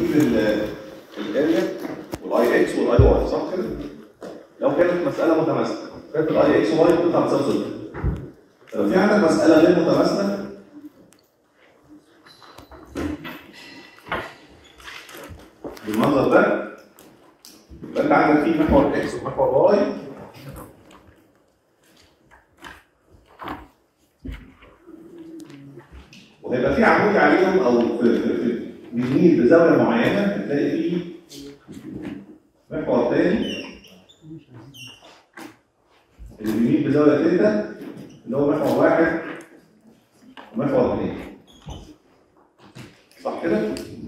بتجيب الاريا والاي اكس والاي واي صح كده؟ لو كانت مساله متماثله كانت الاي اكس واي بتطلع بتساوي صفر. لو في عندك مساله غير متماثله بالمنظر ده يبقى انت عندك فيه محور اكس ومحور واي وهيبقى في عمود عليهم او بيميل بزاويه معينه هتلاقي فيه محور تاني اللي بيميل بزاويه ثيتا اللي هو محور واحد ومحور اثنين صح كده؟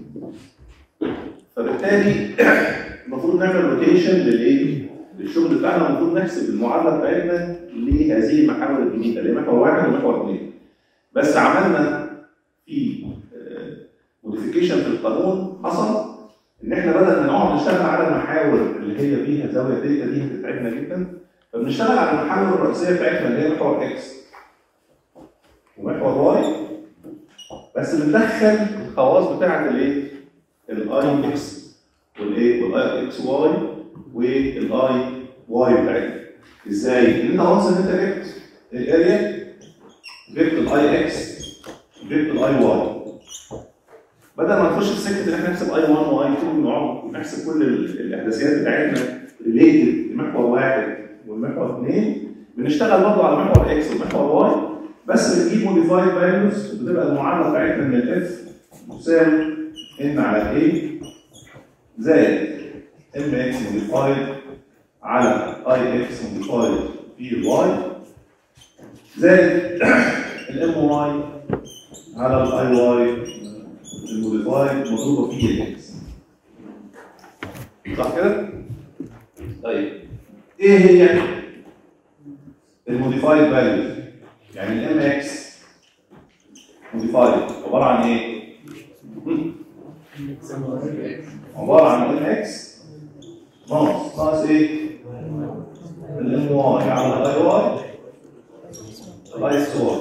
فبالتالي المفروض نعمل روتيشن للشغل بتاعنا المفروض نحسب المعادله بتاعتنا لهذه المحاور الجديده اللي هي محور واحد ومحور اثنين. بس عملنا في موديفيكيشن في القانون حصل ان احنا بدل ما نقعد نشتغل على المحاور اللي هي فيها زاويه ثيتا دي هتتعبنا جدا فبنشتغل على المحاور الرئيسيه بتاعتنا اللي هي محور اكس ومحور واي بس بندخل الخواص بتاعت الايه؟ الاي اكس والاي اكس واي والاي واي بتاعتنا. ازاي؟ ان انت وانس ان انت جبت الاريا جبت الاي اكس جبت الاي واي بدل ما نخش في سكه ان احنا نحسب اي 1 واي 2 ونقعد نحسب كل الاحداثيات بتاعتنا ريليتد لمحور واحد والمحور اثنين بنشتغل برضه على محور اكس ومحور واي بس بنجيب موديفايد فاليوز بتبقى المعادله بتاعتنا من الاف تساوي ان على ايه زائد ام اكس موديفايد على اي اكس موديفايد في الواي زائد الام واي على الاي واي الموديفايد مضروبه في الاكس صح كده؟ طيب ايه هي الموديفايد فاليوز؟ يعني الام اكس موديفايد عباره عن ايه؟ عباره عن ام اكس ناقص ايه؟ الام واي على الاي واي الاي اكس واي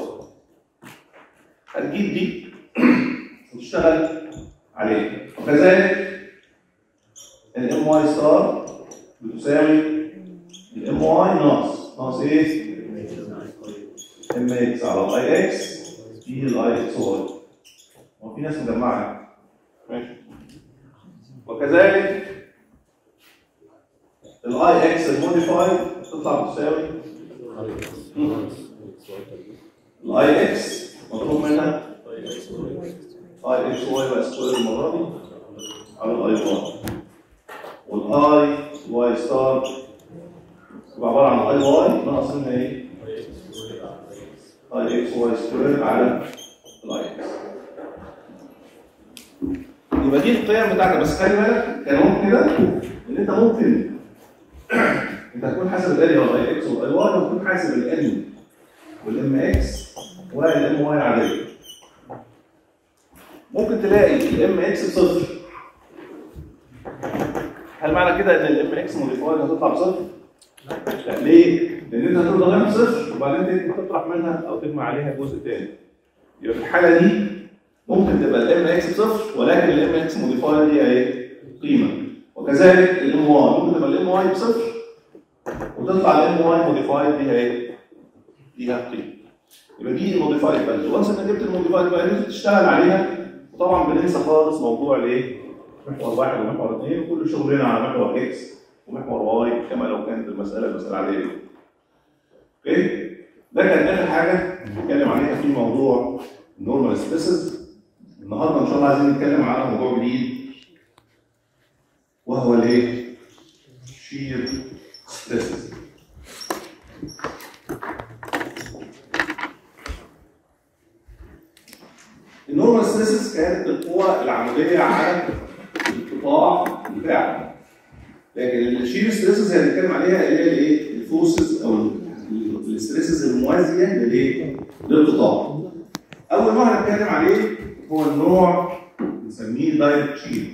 هتجيب دي وتشتغل عليها وكذلك الام واي ستار بتساوي الام واي ناقص ايه؟ ام اكس على الاي اكس في الاي اكس واي. هو في ناس مجمعها ماشي وكذلك الاي اكس الموديفايد تطلع بتساوي الاي اكس مطلوب منها اي اكس واي بقى سكوير المره دي على الاي واي والاي واي ستار يبقى عباره عن اي واي ناقص منها ايه؟ اي اكس واي سكوير على الاي اكس. يبقى دي القيم بتاعتنا بس خلي بالك كلام كده ان انت ممكن انت هتكون حاسب الاريا والاي اكس والاي واي وتكون حاسب الام والام اكس والام واي العاديه. ممكن تلاقي الام اكس بصفر. هل معنى كده ان الام اكس موديفايد هتطلع بصفر؟ لا ليه؟ لان انت هتفضل ضامن صفر وبعدين تطرح منها او تجمع عليها جزء ثاني. يبقى في الحاله دي ممكن تبقى الام اكس بصفر ولكن الام اكس موديفايد هي ايه؟ قيمه. وكذلك الام واي ممكن تبقى الام واي بصفر وتطلع الام واي موديفايد ليها ايه؟ ليها قيمه. يبقى دي الموديفايد فاليوز. وانس انك جبت الموديفايد فاليوز تشتغل عليها وطبعا بننسى خالص موضوع الايه؟ محور واحد ومحور اثنين وكل شغلنا على محور اكس ومحور واي كما لو كانت المساله عاديه. اوكي؟ ده كان اخر حاجه نتكلم عليها في موضوع النورمال ستريسز. النهارده ان شاء الله عايزين نتكلم على موضوع جديد وهو الايه؟ شير ستريسز. النورمال ستريسز كانت القوى العموديه على القطاع بتاعها. لكن الشير ستريسز اللي هنتكلم عليها اللي هي الايه؟ الفورسز او الستريسز الموازيه للايه؟ للقطاع. اول نوع هنتكلم عليه هو النوع بنسميه دايركت شير.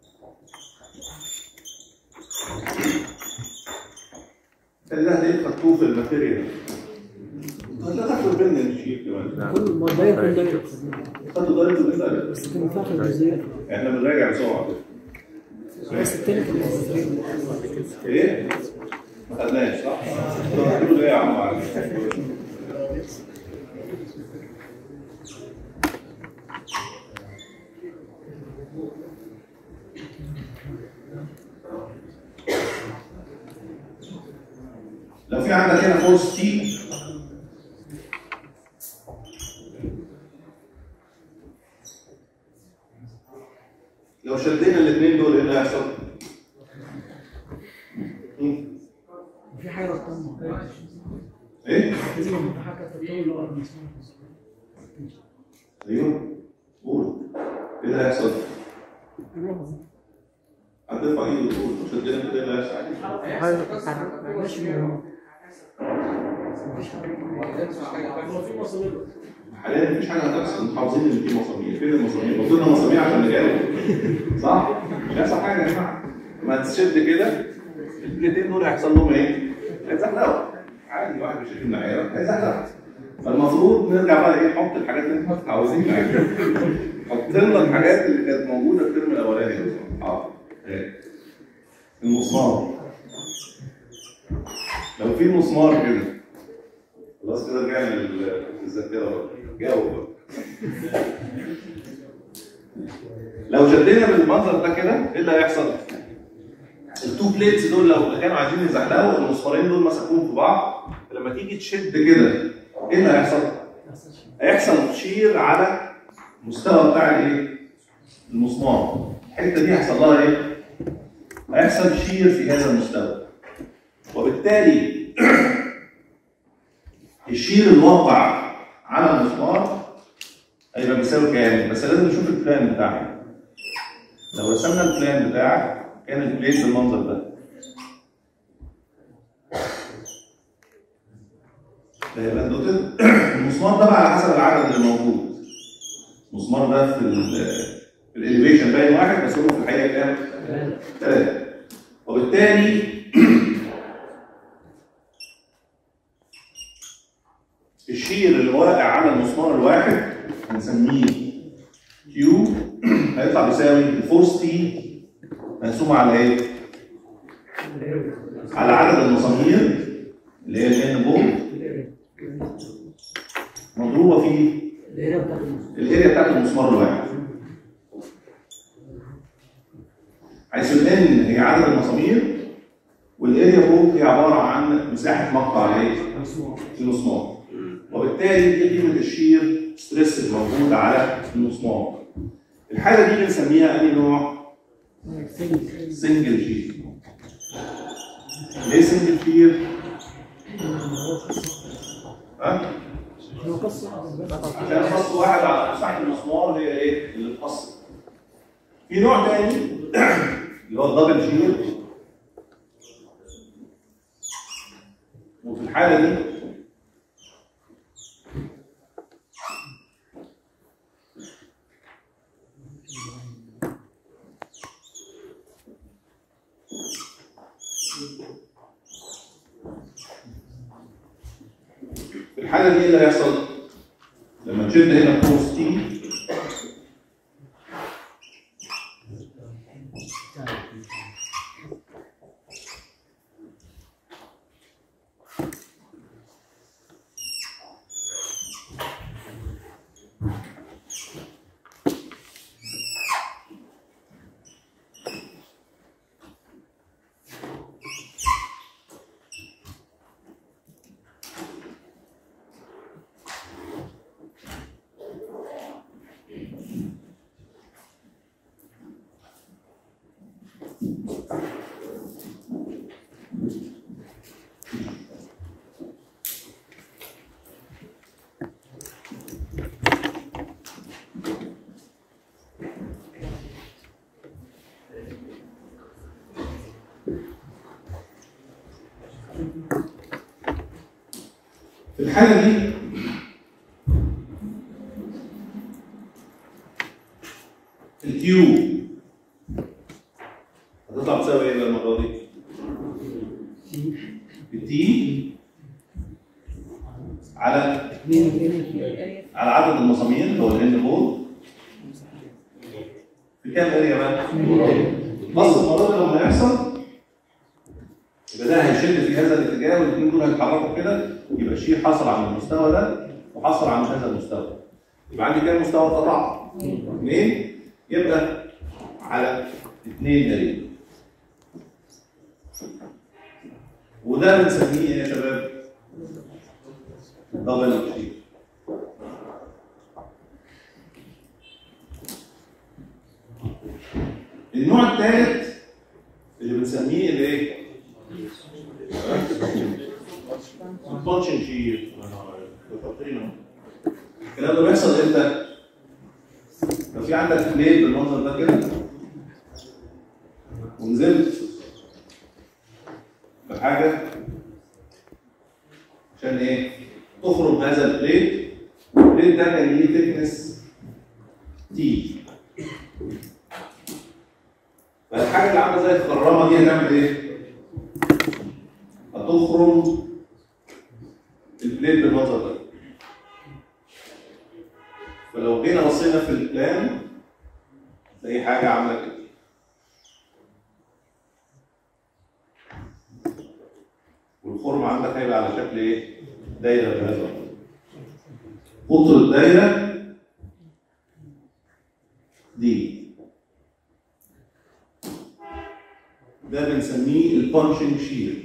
ده هتلاقيه خدتوه في الماتيريال. هتلاقوا البند شير كمان. كل ما دايركت خدوا دايركت بس كان فاهم الجزئيات. احنا بنراجع بسرعه. بس التاني كان ايه؟ ما خدناش صح؟ بتقولوا ايه يا عم علي؟ لو في عندك هنا فورس تي لو شدينا الاثنين دول ايه اللي هيحصل؟ في حاجه ربطانه ايه؟ لازم المتحرك تطول الارض ايوه قول ايه اللي هيحصل؟ هترفع ايده وتقول لو شدينا كده ايه اللي هيحصل؟ حاليا مفيش حاجه هتحصل، انتوا حافظين ان في مسامير، فين المسامير؟ المفروض انها مسامير عشان نجاوب صح؟ مش هيحصل حاجه يا جماعه، ما تشد كده البليتين دول هيحصل لهم ايه؟ هيزحلقوا عادي، واحد بيشد من عياره هيزحلق. فالمفروض نرجع بقى ايه نحط الحاجات اللي انتوا متعودين عليها. حط لنا الحاجات اللي كانت موجوده الترم الاولاني المسمار. لو في مسمار كده خلاص كده رجعنا للذاكره بقى. جاوب بقى. لو شدينا بالمنظر ده كده ايه اللي هيحصل؟ التو بليتس دول لو كانوا عايزين يزحلقوا المسمارين دول مسكوهم في بعض، لما تيجي تشد كده ايه اللي هيحصل؟ هيحصل شير على المستوى بتاع الايه؟ المسمار. الحته دي هيحصل لها ايه؟ هيحصل شير في هذا المستوى. وبالتالي الشير الواقع على المسمار هيبقى بيساوي كام؟ بس لازم نشوف البلان بتاعنا. لو رسمنا البلان بتاعك كان البليت بالمنظر ده. ده هيبقى دوتد. المسمار ده بقى على حسب العدد اللي موجود. المسمار ده في الاليفيشن باين واحد بس هو في الحقيقه كام؟ 3. وبالتالي الشير اللي واقع على المسمار الواحد هنسميه كيو هيطلع بيساوي الفورس تي مقسومه على ايه؟ على عدد المسامير اللي هي الان بول مضروبه في الاريا بتاعت المسمار الواحد. حيث الان هي عدد المسامير والاريا بول هي عباره عن مساحه مقطع ايه؟ المسمار. وبالتالي دي قيمه الشير ستريس الموجود على المسمار. الحاله دي بنسميها انهي نوع؟ سنجل شير. ليه سنجل شير؟ ها؟ عشان خص واحد على مساحه المسمار هي ايه؟ اللي اتقصت. في نوع تاني اللي هو الدبل شير، وفي الحاله دي ايه اللي هيحصل؟ لما نشد هنا فورس تي في الحالة دي الكيو هتطلع تساوي ايه بقى المرة دي؟ التي على عدد المسامير اللي هو الان بول في كام اريا بقى؟ القص المرة دي لما هيحصل يبقى ده هيشد في هذا الاتجاه والاثنين دول هيتحركوا كده، يبقى الشير حصل عند المستوى ده وحصل عند هذا المستوى. يبقى عندي كام مستوى اتقطع؟ 2. يبقى على 2 اريا. وده بنسميه ايه يا شباب؟ دبل شير. النوع الثالث اللي بنسميه الايه؟ البانشنج شير. الكلام ده بيحصل امتى؟ لو في عندك بليد بالمنظر ده كده ونزلت بحاجه عشان ايه؟ تخرج هذا البليد. البليد ده كان ليه ثيكنس تي. فالحاجه اللي عامله زي الخرامه دي هتعمل ايه؟ هتخرم البليد بالمنظر ده. فلو جينا بصينا في البلان زي حاجه عامله كده. والخرم عندك هيبقى على شكل ايه؟ دايره بهذا الشكل. قطر الدايره دي ده بنسميه البانشنج شير.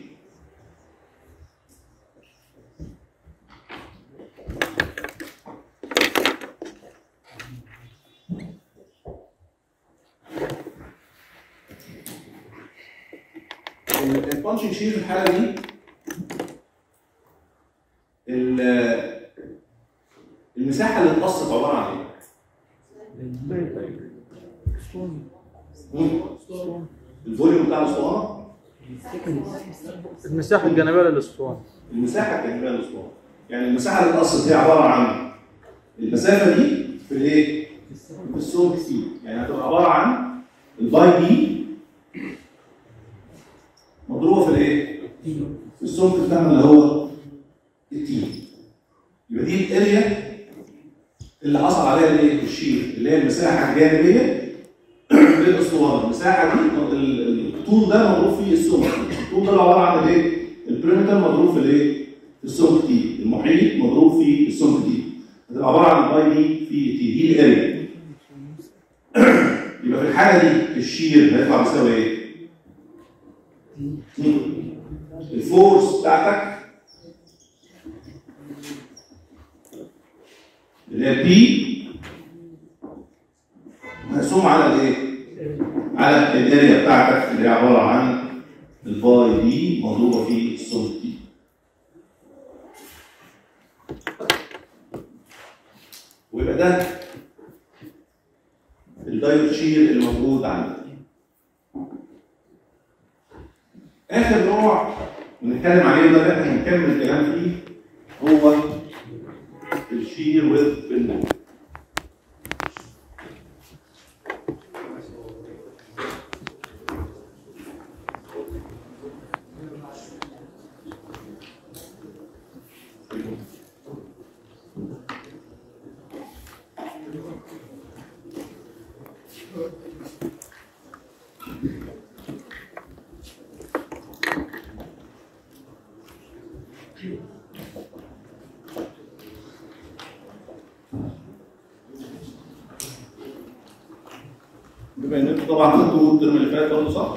البانشنج شير في الحاله دي المساحه اللي اتقصت عباره عن ايه؟ الفوليوم بتاع الاسطوانه؟ المساحه الجانبيه للاسطوانه. المساحه الجانبيه للاسطوانه. يعني المساحه اللي اتقصت هي عباره عن المسافه دي في الايه؟ في السمك سي. يعني هتبقى عباره عن الباي دي مضروبه في الايه؟ في السمك بتاعنا اللي هو التي. يبقى دي الاريا اللي حصل عليها الايه؟ الشير، اللي هي المساحه الجانبيه للاسطوانه. المساحه دي الطول ده مضروب فيه السمك. الطول ده عباره عن الايه؟ البريمتر مضروب في الايه؟ في السمك تي. المحيط مضروب في السمك تي. هتبقى عباره عن باي دي في تي. دي الاريا. يبقى في الحاله دي الشير هيطلع بيساوي ايه؟ الفورس بتاعتك اللي هي بي مقسوم على الايه؟ على الاريا بتاعتك اللي هي عباره عن الباي دي مضروبه في السمك دي. ويبقى ده الدايركت شير اللي موجود عندك. اخر نوع بنتكلم عليه ده اللي احنا هنكمل الكلام فيه هو الشير ويز بنمو. بما ان انتوا طبعا خدتوا الترم اللي فات برضه صح؟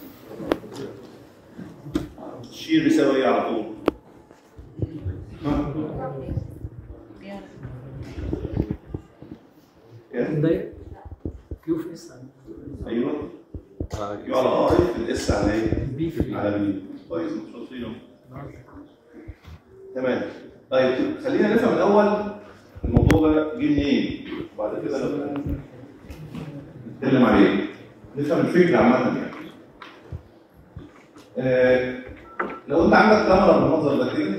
الشير بيساوي ايه على طول؟ كيو في اس. ايوه كيو على ار في الاس على ايه؟ بي في على بي. كويس متشاطرين. تمام. طيب خلينا نفهم الاول الموضوع ده جه منين وبعد كده نتكلم عليه. نفهم الفكره عامه يعني. لو انت عندك كاميرا بالمنظر ده كده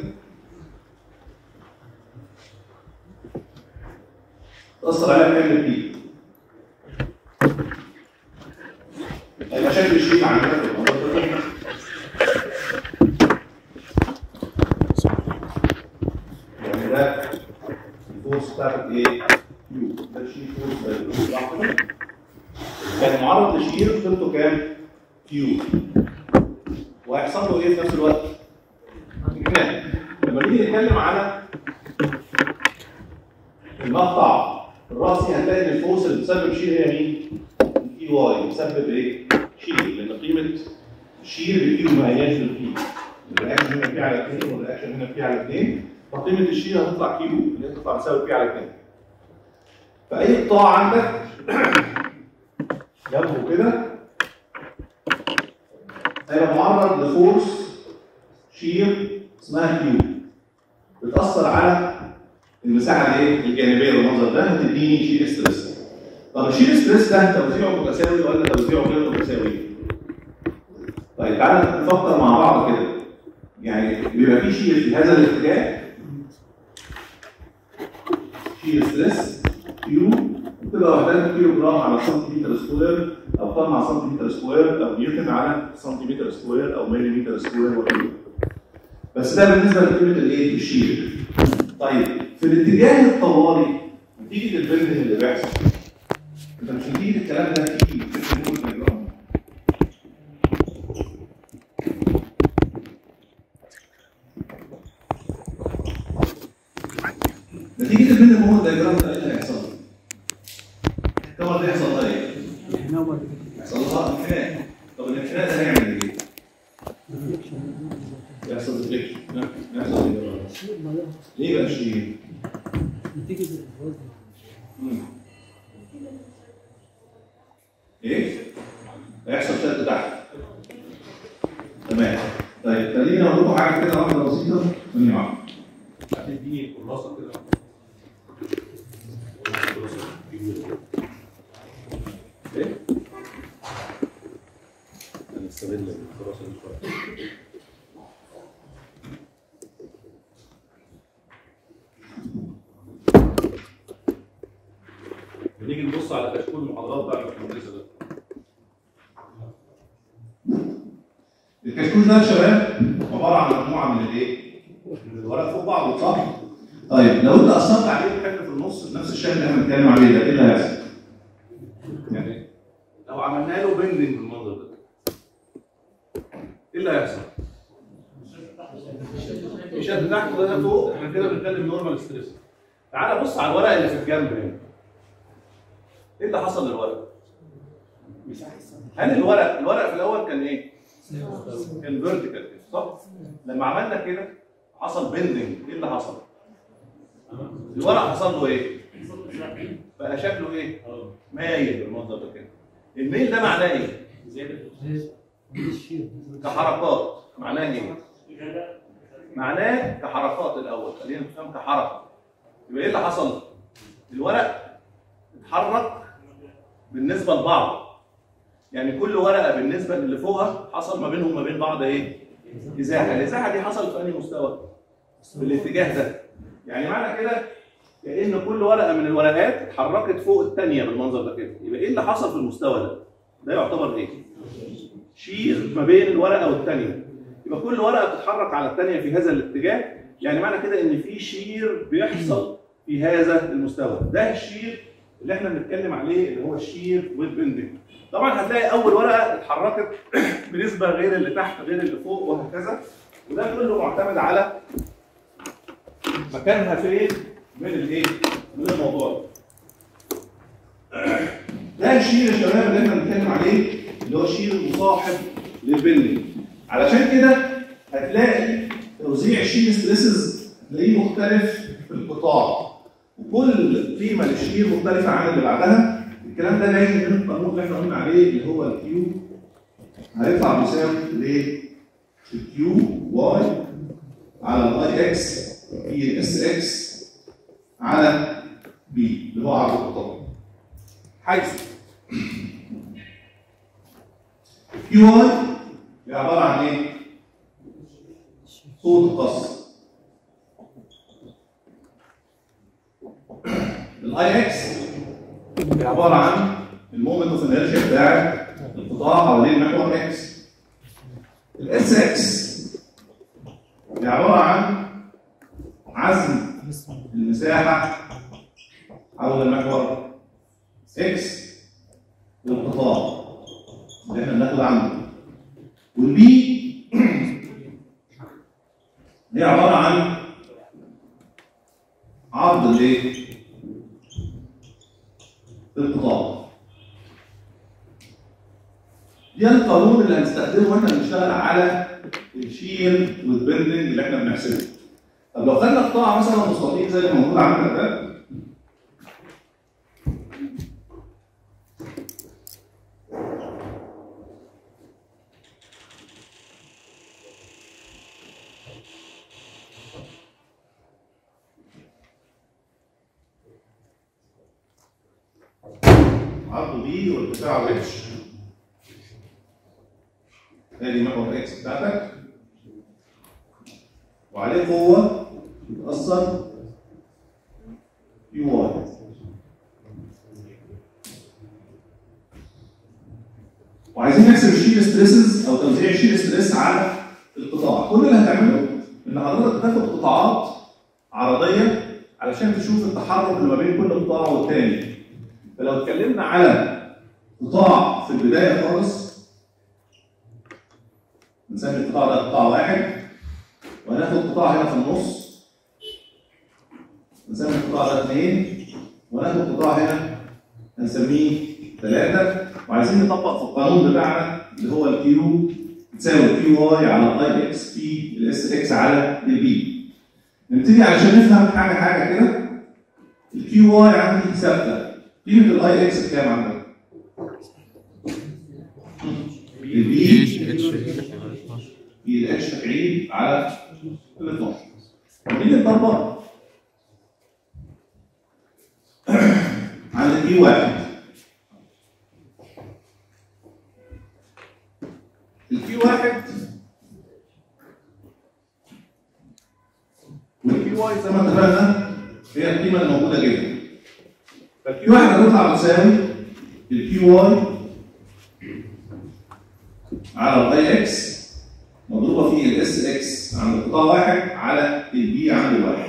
تأثر عليها بحمل بي. هيبقى شكل الشيء عندك بالمنظر ده. يعني ده الفورس بتاعتك ايه؟ يو. ده الشيء فورس لوحده كان معرض لشير قيمته كام؟ كيو. وهيحصل له ايه في نفس الوقت؟ انحناء. لما نيجي نتكلم على المقطع الراسي هتلاقي ان الفورس اللي بتسبب شير هي مين؟ اي واي. بتسبب ايه؟ شير، لان قيمه شير بكيو ما هياش بالكيو. الرياكشن هنا بي على 2 والرياكشن هنا بي على 2، فقيمه الشير هتطلع كيو اللي هتطلع تساوي بي على 2. فاي قطاع عندك جنبه كده هيبقى معرض لفورس شير اسمها كيو، بتاثر على المساحه الايه؟ الجانبيه بالمنظر ده، هتديني شير ستريس. طب الشير ستريس ده توزيعه متساوي ولا توزيعه غير متساوي؟ طيب تعالى نفكر مع بعض كده. يعني بيبقى في شير في هذا الاتجاه، شير ستريس كيو، بتبقى وحدات كيلو جرام على سنتيمتر سكوير، او طن على سنتيمتر سكوير، او نيوتن على سنتيمتر سكوير، او مليمتر سكوير وكده. بس ده بالنسبه لقيمه الايه؟ الشير. طيب في الاتجاه الطوالي نتيجه البندنج اللي بيحصل، انت مش نتيجه الكلام ده كتير نتيجه البندنج هو الدايجرام ده ايه اللي هيحصل؟ الكور ده يحصل لها ايه؟ يحصل لها انحناء. طب الانحناء ده هيعمل ايه؟ يحصل ديفليكشن. يحصل ايه؟ ليه بقى شيء؟ نتيجة الوزن. ايه؟ هيحصل شد تحت. تمام. طيب خليني اقول لكم حاجه كده واحده بسيطه ثانيه واحده. هتديني خلاصه كده. ايه؟ هنستغل الخلاصه دي شويه. بنيجي نبص على كشكول المحاضرات بتاع الباشمهندس ده. الكشكول ده يا شباب عباره عن مجموعه من الايه؟ من الورق فوق بعض، صح؟ طيب لو انت قسمت عليه حته في النص بنفس الشكل اللي احنا بنتكلم عليه ده، ايه اللي هيحصل؟ يعني لو عملنا له بندنج بالمنظر ده، ايه اللي هيحصل؟ الشد تحت وده فوق، احنا كده بنتكلم نورمال ستريس. تعالى بص على الورق اللي في الجنب هنا. ايه اللي حصل للورق؟ هل الورق في الاول كان ايه؟ كان فيرتيكال صح؟ لما عملنا كده حصل بندنج، ايه اللي حصل؟ الورق حصل له ايه؟ بقى شكله ايه؟ مايل بالمنظر ده كده. الميل ده معناه ايه؟ زياده كحركات. معناه ايه؟ معناه كحركات الاول، خلينا نفهم كحركه. يبقى ايه اللي حصل؟ الورق اتحرك بالنسبه لبعض. يعني كل ورقه بالنسبه للي فوقها حصل ما بينهم ما بين بعض ايه؟ ازاحه. الازاحه دي حصلت في انهي مستوى؟ في الاتجاه ده. يعني معنى كده كأن كل ورقه من الورقات اتحركت فوق الثانيه بالمنظر ده كده. يبقى ايه اللي حصل في المستوى ده؟ ده يعتبر ايه؟ شير ما بين الورقه والثانيه. يبقى كل ورقه بتتحرك على الثانيه في هذا الاتجاه. يعني معنى كده ان في شير بيحصل في هذا المستوى. ده الشير اللي احنا بنتكلم عليه اللي هو الشير والبندنج. طبعا هتلاقي اول ورقه اتحركت بنسبه غير اللي تحت غير اللي فوق وهكذا. وده كله معتمد على مكانها فين من الايه؟ من الموضوع ده الشير يا شباب اللي احنا بنتكلم عليه اللي هو الشير المصاحب للبندنج. علشان كده هتلاقي توزيع الشير ستريسز هتلاقيه مختلف في القطاع، وكل قيمه للشير مختلفه عن اللي بعدها. الكلام ده جاي من القانون اللي احنا قلنا عليه اللي هو الكيو هيطلع بيساوي ليه؟ الكيو واي على الاي اكس في الاس اكس على بي اللي هو عرض القطاع. حيث كيو واي هي عباره عن ايه؟ صوت القص. الاي اكس هي عباره عن المومنت اوف انرجيا بتاع القطاع حوالين محور اكس. الاس اكس هي عباره عن عزم المساحه حول المحور اكس للقطاع. اللي احنا بناخد عنه. والبي هي عباره عن عرض الايه؟ القطاع. ده القانون اللي هنستخدمه واحنا بنشتغل على الشير والبندنج اللي احنا بنحسبه. طب لو خدنا قطاع مثلا مستطيل زي اللي موجود عندنا ده، عرضه بي وارتفاعه اتش، ادي محور اكس بتاعتك، وعليه قوه بتاثر يو واي. وعايزين نحسب الشير ستريسز او توزيع الشير ستريس على القطاع. كل اللي هتعمله ان حضرتك تاخد قطاعات عرضيه علشان تشوف التحرك اللي ما بين كل قطاع والتاني. فلو اتكلمنا على قطاع في البدايه خالص، نسمي القطاع ده قطاع واحد، وهناخد قطاع هنا في النص نسمي القطاع ده 2، وهناخد قطاع هنا هنسميه 3. وعايزين نطبق في القانون بتاعنا اللي هو الكيو تساوي كيو واي على اي اكس في الاس اكس على البي. نبتدي علشان نفهم حاجه كده. الكيو واي عندي ثابته، قيمه الاي اكس بكام عندك؟ البي الاتش تكعيب على ال 12. نيجي نطبق عند الكيو واحد. الكيو واحد والكيو واي زي ما اتفقنا هي القيمه الموجوده جدا. فالكيو واحد هتطلع بتساوي الكيو واي على الاي اكس مضروبه في الاس اكس عند قطاع واحد على البي عند واحد.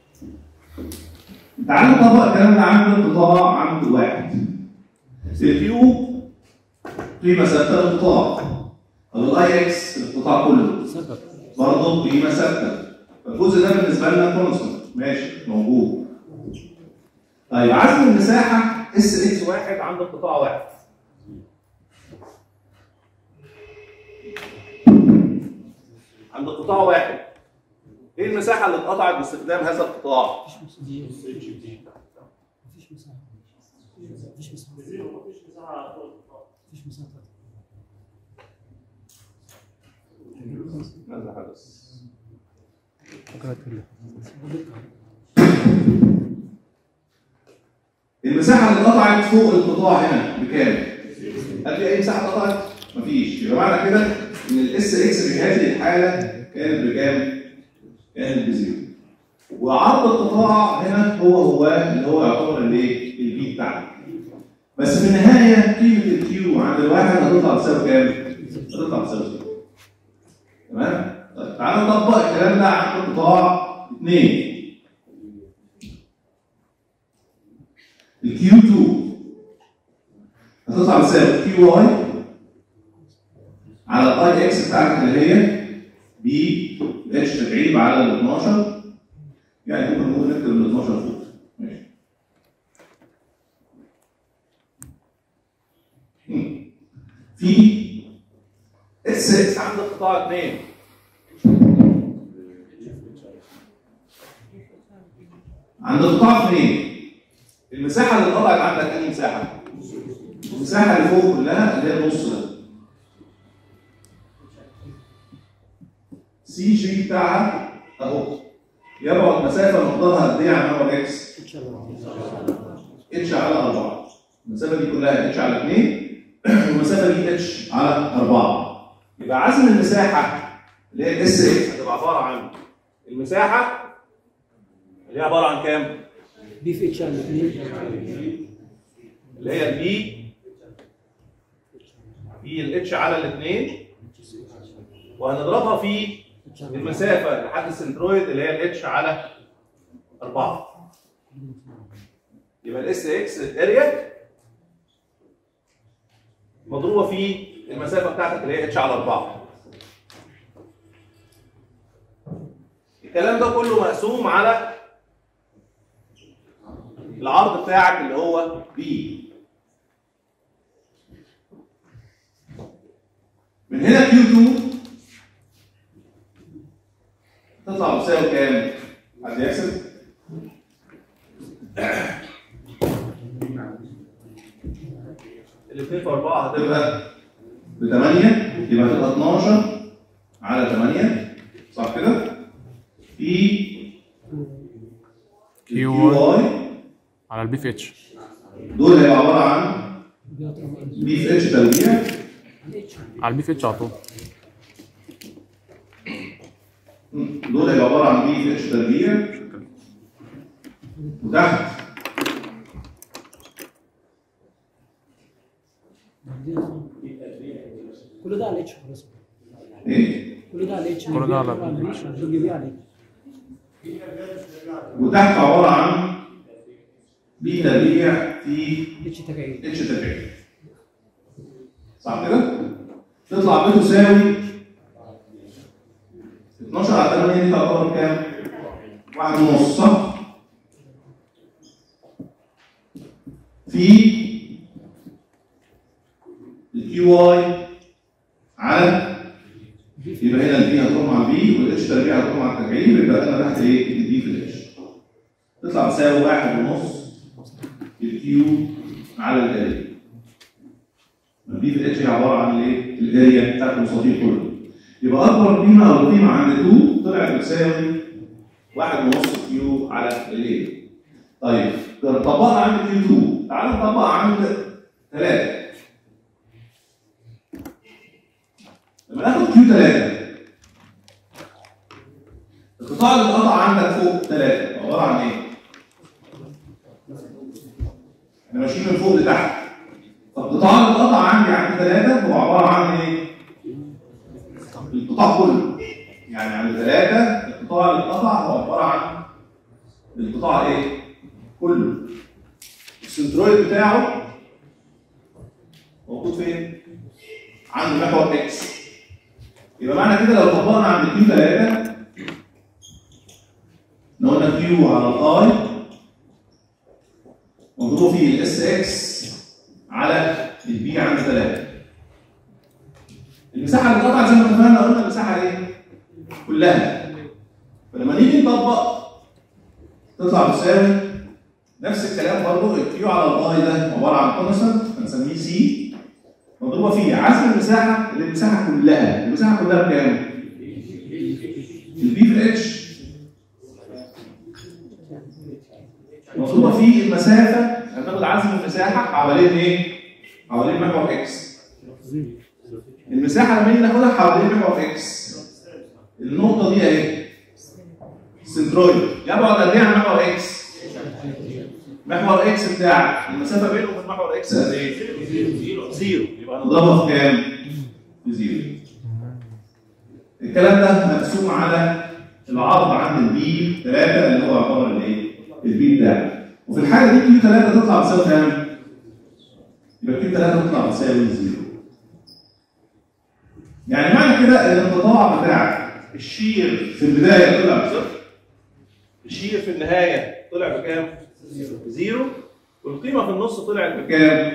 تعالوا نطبق الكلام ده عند القطاع عند واحد. الكيو قيمه ثابته للقطاع، طب الاي اكس القطاع كله برضه قيمه ثابته، فالجزء ده بالنسبه لنا كونستنت ماشي موجود. طيب عزم المساحه اس اكس واحد عند القطاع واحد. عند القطاع واحد ايه المساحه اللي اتقطعت باستخدام هذا القطاع؟ مفيش مساحه. مفيش مساحه. ماذا حدث؟ المساحه اللي اتقطعت فوق القطاع هنا بكام؟ هل في اي مساحه اتقطعت؟ مفيش. يبقى معنى كده ان الاس اكس في هذه الحاله كانت بكام؟ كانت بزيرو. وعرض القطاع هنا هو اللي هو يعتبر الايه؟ البي بتاعنا. بس في النهايه قيمه الكيو عند الواحد هتطلع تساوي كام؟ هتطلع تساوي زيرو. تمام؟ طيب تعالوا نطبق الكلام ده عند القطاع 2. الكيو 2 هتطلع تساوي كيو واي على الاي اكس بتاعتك اللي هي بي اتش تكعيب على ال 12. يعني ممكن نقول نكتب ال 12 فوق. ماشي. في اس اكس عند القطاع 2 عند القطاع 2 المساحه اللي اتقطعت عندك اي مساحه؟ المساحه اللي فوق كلها اللي هي النص ده. سي جي بتاعها اهو يبعد مسافه مقدارها قد ايه عن محور اكس؟ اتش على 4. المسافه دي كلها اتش على 2 والمسافه دي اتش على 4. يبقى عزم المساحه اللي هي الاس اكس هتبقى عباره عن المساحه اللي هي عباره عن كام؟ بي في اتش على 2 اللي هي البي في الاتش على الاثنين، وهنضربها في المسافه لحد السنترويد اللي هي الاتش على 4. يبقى الاس اكس الاريا مضروبه في المسافه بتاعتك اللي هي اتش على 4. الكلام ده كله مقسوم على العرض بتاعك اللي هو بي. من هنا Q2 تطلع بتساوي كام؟ حد يحسب؟ الاثنين في 4 هتبقى ب 8، يبقى هتبقى 12 على 8 صح كده؟ في كيو واي على البي في اتش. دول هيبقى عباره عن بي في اتش تربيع على البي في اتش على طول. دول هيبقى عباره عن بي في اتش تربيع وتحت كل ده على الاتش خلاص. ايه؟ كل ده على الاتش. كل ده على الاتش. على وتحت عباره عن بي تربيع في اتش تكعيب. اتش تربيع صح كده؟ تطلع بتساوي 12 على 8 دي تعتبر كام؟ 1.5 صح؟ في الكيو واي على يبقى هنا البي هتروح مع البي والاتش تربيع هتروح مع التكعيب، يبقى انا تحت ايه؟ البي في الاتش. تطلع تساوي 1.5 الكيو على الاريا. البي في الاتش هي عباره عن ايه؟ الاريا بتاعت المستطيل كله. يبقى اكبر قيمه او القيمه عند 2 طلعت بتساوي 1.5 كيو على الاريا. طيب طبقنا عند كيو 2، تعال نطبق عند 3. لما ناخد كيو 3 القطاع اللي اتقطع عندك فوق 3 عباره عن ايه؟ احنا ماشيين من فوق لتحت. فالقطاع اللي اتقطع عندي عند 3 هو عباره عن ايه؟ القطاع كله. يعني عند 3 القطاع اللي اتقطع هو عباره عن القطاع ايه؟ كله. السنترويد بتاعه موجود فين؟ عند محور اكس. يبقى معنى كده لو طبقنا عند كيو 3 لو قلنا كيو على الاي مضروب فيه الاس اكس على البي عند 3. المساحه اللي اتقطعت زي ما اتفقنا قلنا المساحه ايه؟ كلها. فلما نيجي نطبق تطلع بتساوي نفس الكلام برضه. الكيو على الاي ده عباره عن كونستنت هنسميه سي مضروبه فيه عزم المساحه اللي المساحه كلها. المساحه كلها بكام؟ البي في الاتش مضروبه فيه المسافه. هناخد عزم المساحه حوالين ايه؟ حوالين محور اكس. المساحه لما نيجي ناخدها حوالين محور اكس النقطه دي اهي السنترويد يبعد قد ايه عن محور اكس؟ محور اكس بتاعك المسافه بينه وبين محور اكس قد ايه؟ 0. يبقى نضربها في كام؟ في 0. الكلام ده مقسوم على العرض عند البي 3 اللي هو عباره عن ايه؟ البي بتاعك. وفي الحاله دي كيو 3 تطلع بتساوي كام؟ يبقى كيو 3 تطلع بتساوي 0. يعني معنى كده ان القطاع بتاعك الشير في البدايه طلع بصفر، الشير في النهايه طلع بكام؟ 0. والقيمه في النص طلعت بكام؟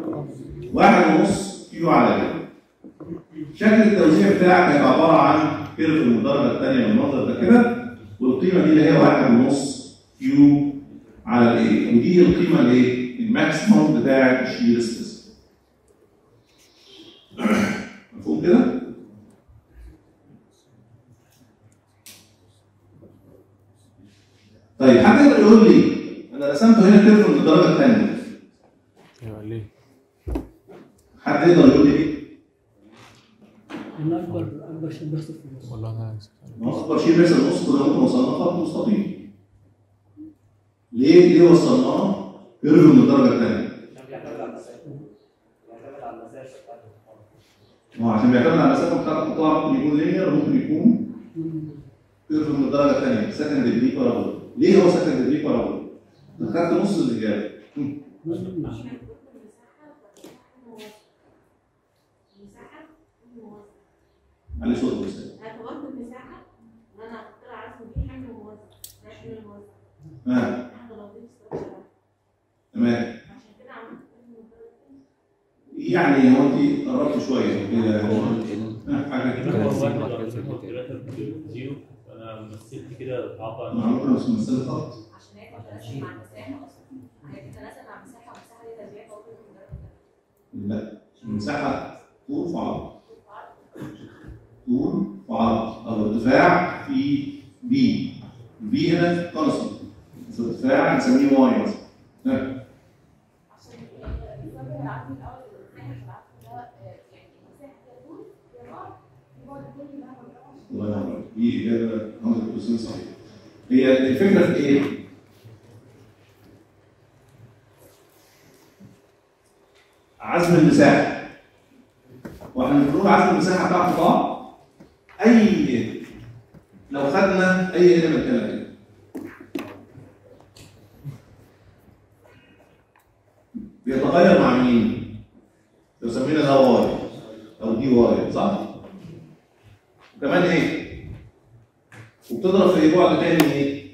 1.5 كيو على ال. شكل التوزيع بتاعك هيبقى عباره عن كيرف من الدرجه الثانيه بالمنظر ده كده، والقيمه دي اللي هي 1.5 كيو على الايه، ودي القيمه الايه؟ الماكسيموم بتاعت الشير ستريس. مفهوم كده؟ طيب حد يقدر يقول لي انا رسمته هنا كيرف من الدرجه الثانيه. ايوه ليه؟ حد يقدر يقول لي ليه؟ ان اكبر شيء بيحصل في النص. والله انا اكبر شيء بيحصل في النص كده ممكن وصلنا خط مستقيم. ليه وصلناه كيرف من الدرجه الثانيه؟ ما هو عشان بيعتمد على المسافه بتاعت القطاع، ممكن يكون لينير ممكن يكون كيرف من الدرجه الثانيه سكند ديجري بارابول. ليه هو سكند ديجري بارابول؟ دخلت نص الاجابه. عليه صوت المثال. اعتبرت المساحه ان انا اخترع عزم فيه حمل موزع، حمل موزع. تمام. تمام. عشان كده عملت يعني هو انت قربت شويه كده حاجه كده. انا مثلت كده تعبر ممكن مثلت خط عشان هي تتناسب مع المساحه اصلا. هي تتناسب مع المساحه والمساحه دي تربيع فوق الدرجه. لا المساحه طول في عرض. طول وعرض او ارتفاع في بي. بي هنا كونستنت. ارتفاع هنسميه واي مثلا. عشان الفرق العدد الاول والثاني في العدد ده يعني المساحه فيها طول فيها بعد في بعد تاني بقى الله ينور. دي اجابه 100% صحيحه. هي الفكره في ايه؟ عزم المساحه. واحنا بنقول عزم المساحه بتاع قطاع اي لو خدنا اي اليمنت هنا كده بيتغير مع مين؟ لو سمينا ده واي او دي واي صح؟ وكمان ايه؟ وبتضرب في بعد تاني ايه؟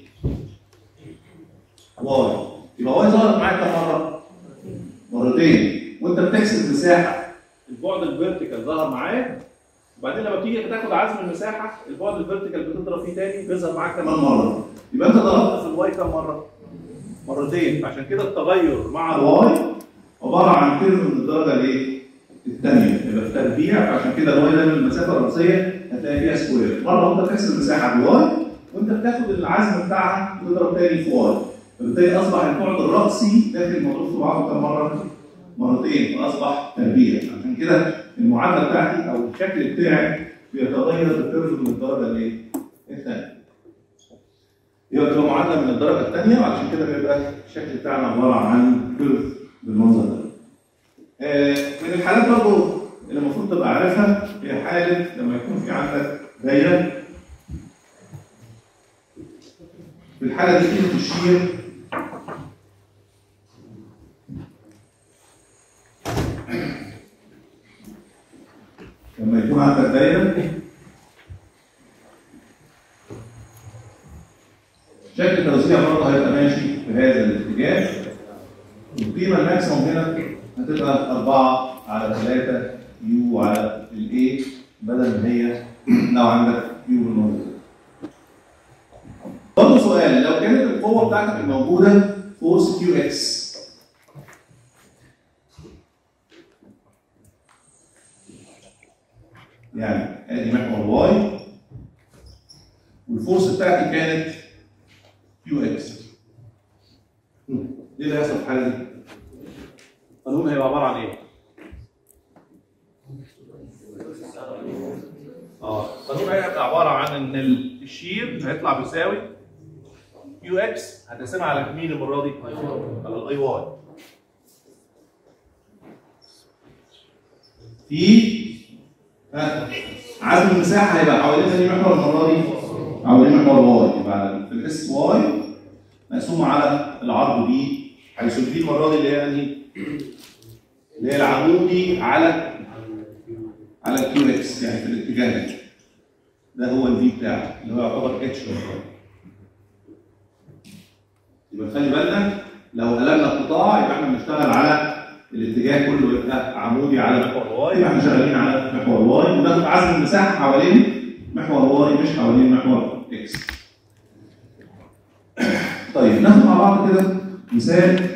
واي. يبقى واي ظهرت معاك كم مره؟ مرتين. وانت بتحسب المساحه البعد الفيرتيكال ظهر معاك، وبعدين لما بتيجي تاخد عزم المساحه البعد الفيرتيكال بتضرب فيه تاني بيظهر معاك كمان مره. يبقى انت ضربت في الواي كم مره؟ مرتين. عشان كده التغير مع الواي عباره عن كيرف من الدرجه الايه؟ الثانيه. يبقى التربيع. فعشان كده الواي دايما المسافه الرئيسيه هتلاقي فيها سكوير. مره وانت بتحسب المساحه بواي وانت بتاخد العزم بتاعها تضرب تاني في واي. فبالتالي اصبح البعد الرأسي داخل مضروب في بعضه كم مره؟ مرتين. فاصبح تربيع. عشان كده المعادله بتاعتي او الشكل بتاعي بيتغير بالكيرف من الدرجه الايه؟ الثانيه. يبقى بتبقى معادله من الدرجه الثانيه وعشان كده بيبقى الشكل بتاعنا عباره عن كيرف بالمنظر ده. من الحالات برضه اللي المفروض تبقى عارفها هي حاله لما يكون في عندك دايره. في الحاله دي قيمه الشير لما يكون عندك دايره شكل التوزيع برضه هيبقى ماشي في هذا الاتجاه. القيمه الماكسيموم هنا هتبقى 4 على 3 يو على الاي بدل ما هي لو عندك يو بالموجود. برضه سؤال، لو كانت القوه بتاعتك الموجوده فورس كيو اكس يعني ادي محور واي والفورس بتاعتي كانت كيو اكس. ايه اللي هيحصل في الحاله دي؟ القانون هيبقى عباره عن ايه؟ القانون هيبقى عباره عن ان الشير هيطلع بيساوي كيو اكس هتقسمها على مين المره دي؟ على الاي واي. في عزم المساحه هيبقى حوالين ثاني محور المره دي حوالين محور واي. يبقى في الاس واي مقسومه على العرض دي حيث الفي المره دي اللي هي انهي؟ اللي هي العمودي على الكيو اكس يعني في الاتجاه ده. ده هو الفي بتاعه اللي هو يعتبر اتش. يبقى خلي بالنا لو قلبنا القطاع يبقى احنا بنشتغل على الاتجاه كله يبقى عمودي على محور واي. يبقى احنا شغالين على محور واي وناخد عزم المساحه حوالين محور واي مش حوالين محور اكس. طيب ناخد مع بعض كده مثال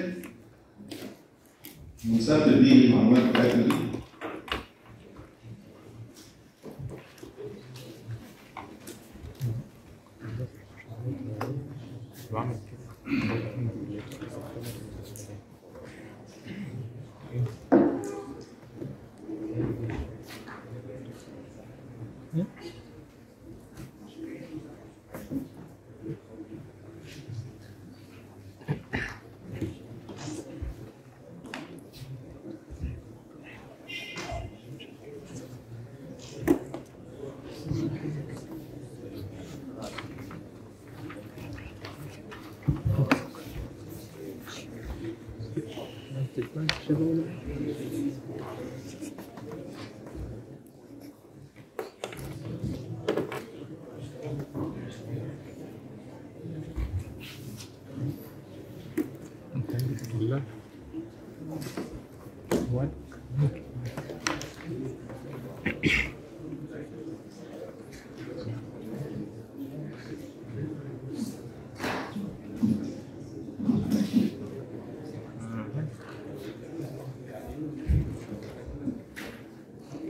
نثبت بيه المعلومات بتاعتنا دي. بعمل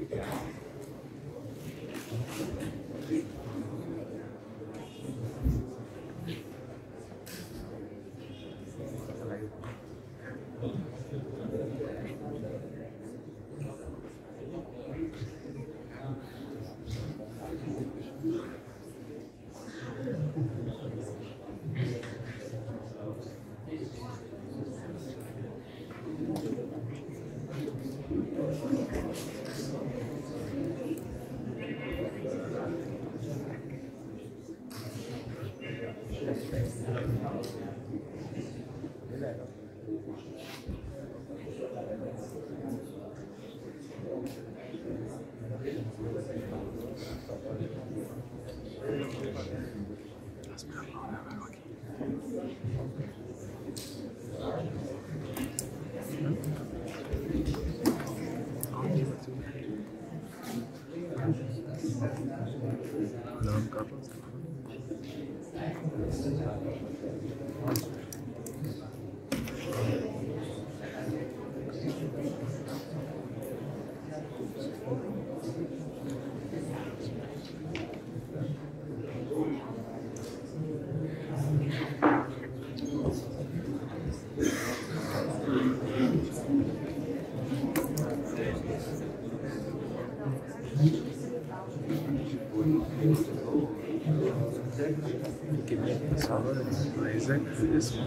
عايزك في اسم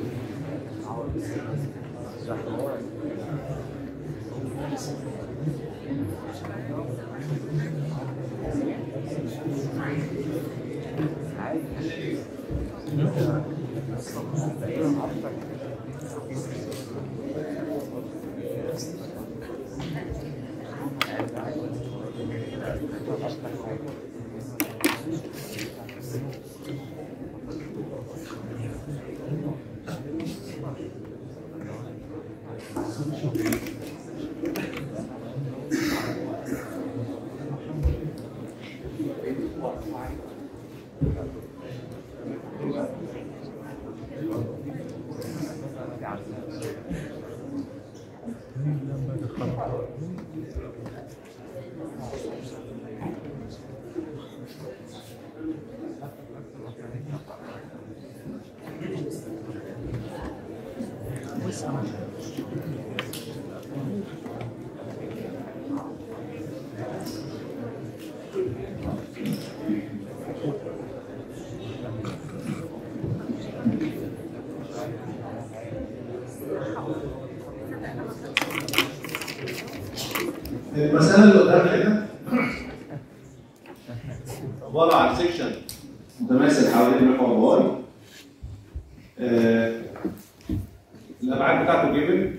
المسألة اللي قدامنا هنا عبارة عن سيكشن متماثل حوالين محور واي. الأبعاد بتاعته جيفن.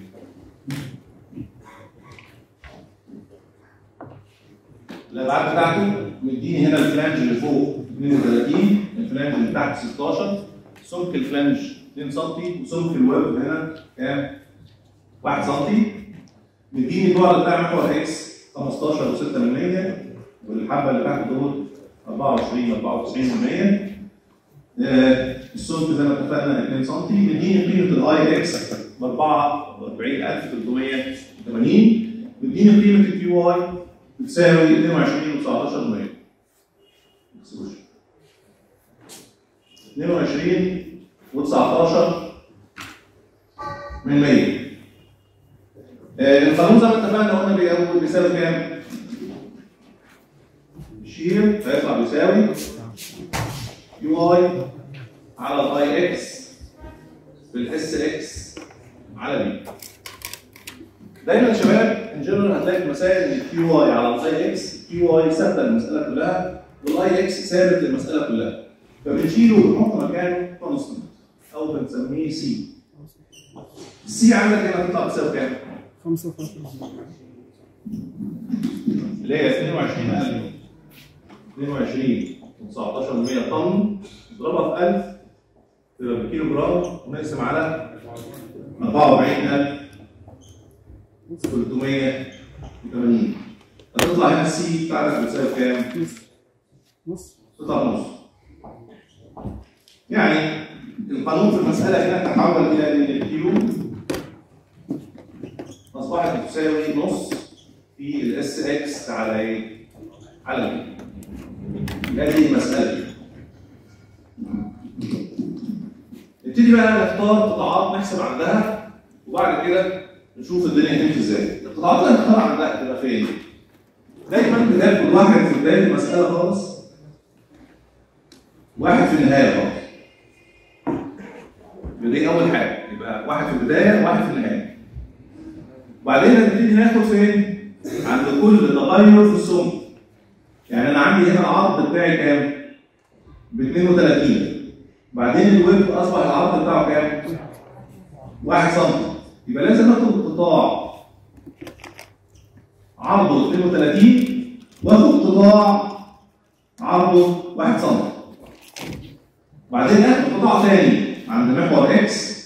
الأبعاد بتاعته مديني هنا الفلانج اللي فوق 32، الفلانج اللي تحت 16، سمك الفلانج 2 سم، وسمك الويب هنا كام؟ 1 سم. مديني البعد بتاع محور اكس 15 و6 من 100، والحبه اللي تحت دول 94 94%. السمك زي ما اتفقنا 2 سم. مديني قيمه الاي اكس ب 44380. مديني قيمه الكيو واي بتساوي 22 و19%. 22 و19 من 100. القانون زي ما اتفقنا قلنا بيساوي كام؟ الشير فيطلع بيساوي يو اي على الاي اكس بالاس اكس على بي. دايما يا شباب ان جنرال هتلاقي في المسائل ان الكيو اي على الاي اكس، كيو اي ثابته للمساله كلها والاي اكس ثابت للمساله كلها. فبنشيله ونحط مكانه كونستنت او بنسميه سي. السي عندك هنا هتطلع بتساوي كام؟ 5 اللي هي 22,000 22 و19% طن، نضربها في 1000 تبقى بالكيلو جرام ونقسم على 44,380. هتطلع هنا السي بتاعتك بتساوي كام؟ نص. تطلع نص. يعني القانون في المسألة هنا تحول إلى أن الكيلو أصبحت تساوي نص في الاس اكس على ايه؟ على بي. هذه المساله. نبتدي بقى نختار قطاعات نحسب عندها وبعد كده نشوف الدنيا هتمشي ازاي. القطاعات اللي هنختار عندها هتبقى فين؟ دايما بناخد واحد في بدايه المساله خالص، واحد في النهايه خالص. دي اول حاجه، يبقى واحد في البدايه وواحد في النهايه. وبعدين هنبتدي ناخد فين؟ عند كل تغير في السمك. يعني انا عندي هنا العرض بتاعي كام؟ ب 32. بعدين الويب اصبح العرض بتاعه كام؟ 1 سم. يبقى لازم اخد القطاع عرضه 32 واخد قطاع عرضه 1 سم. بعدين اخد قطاع ثاني عند محور اكس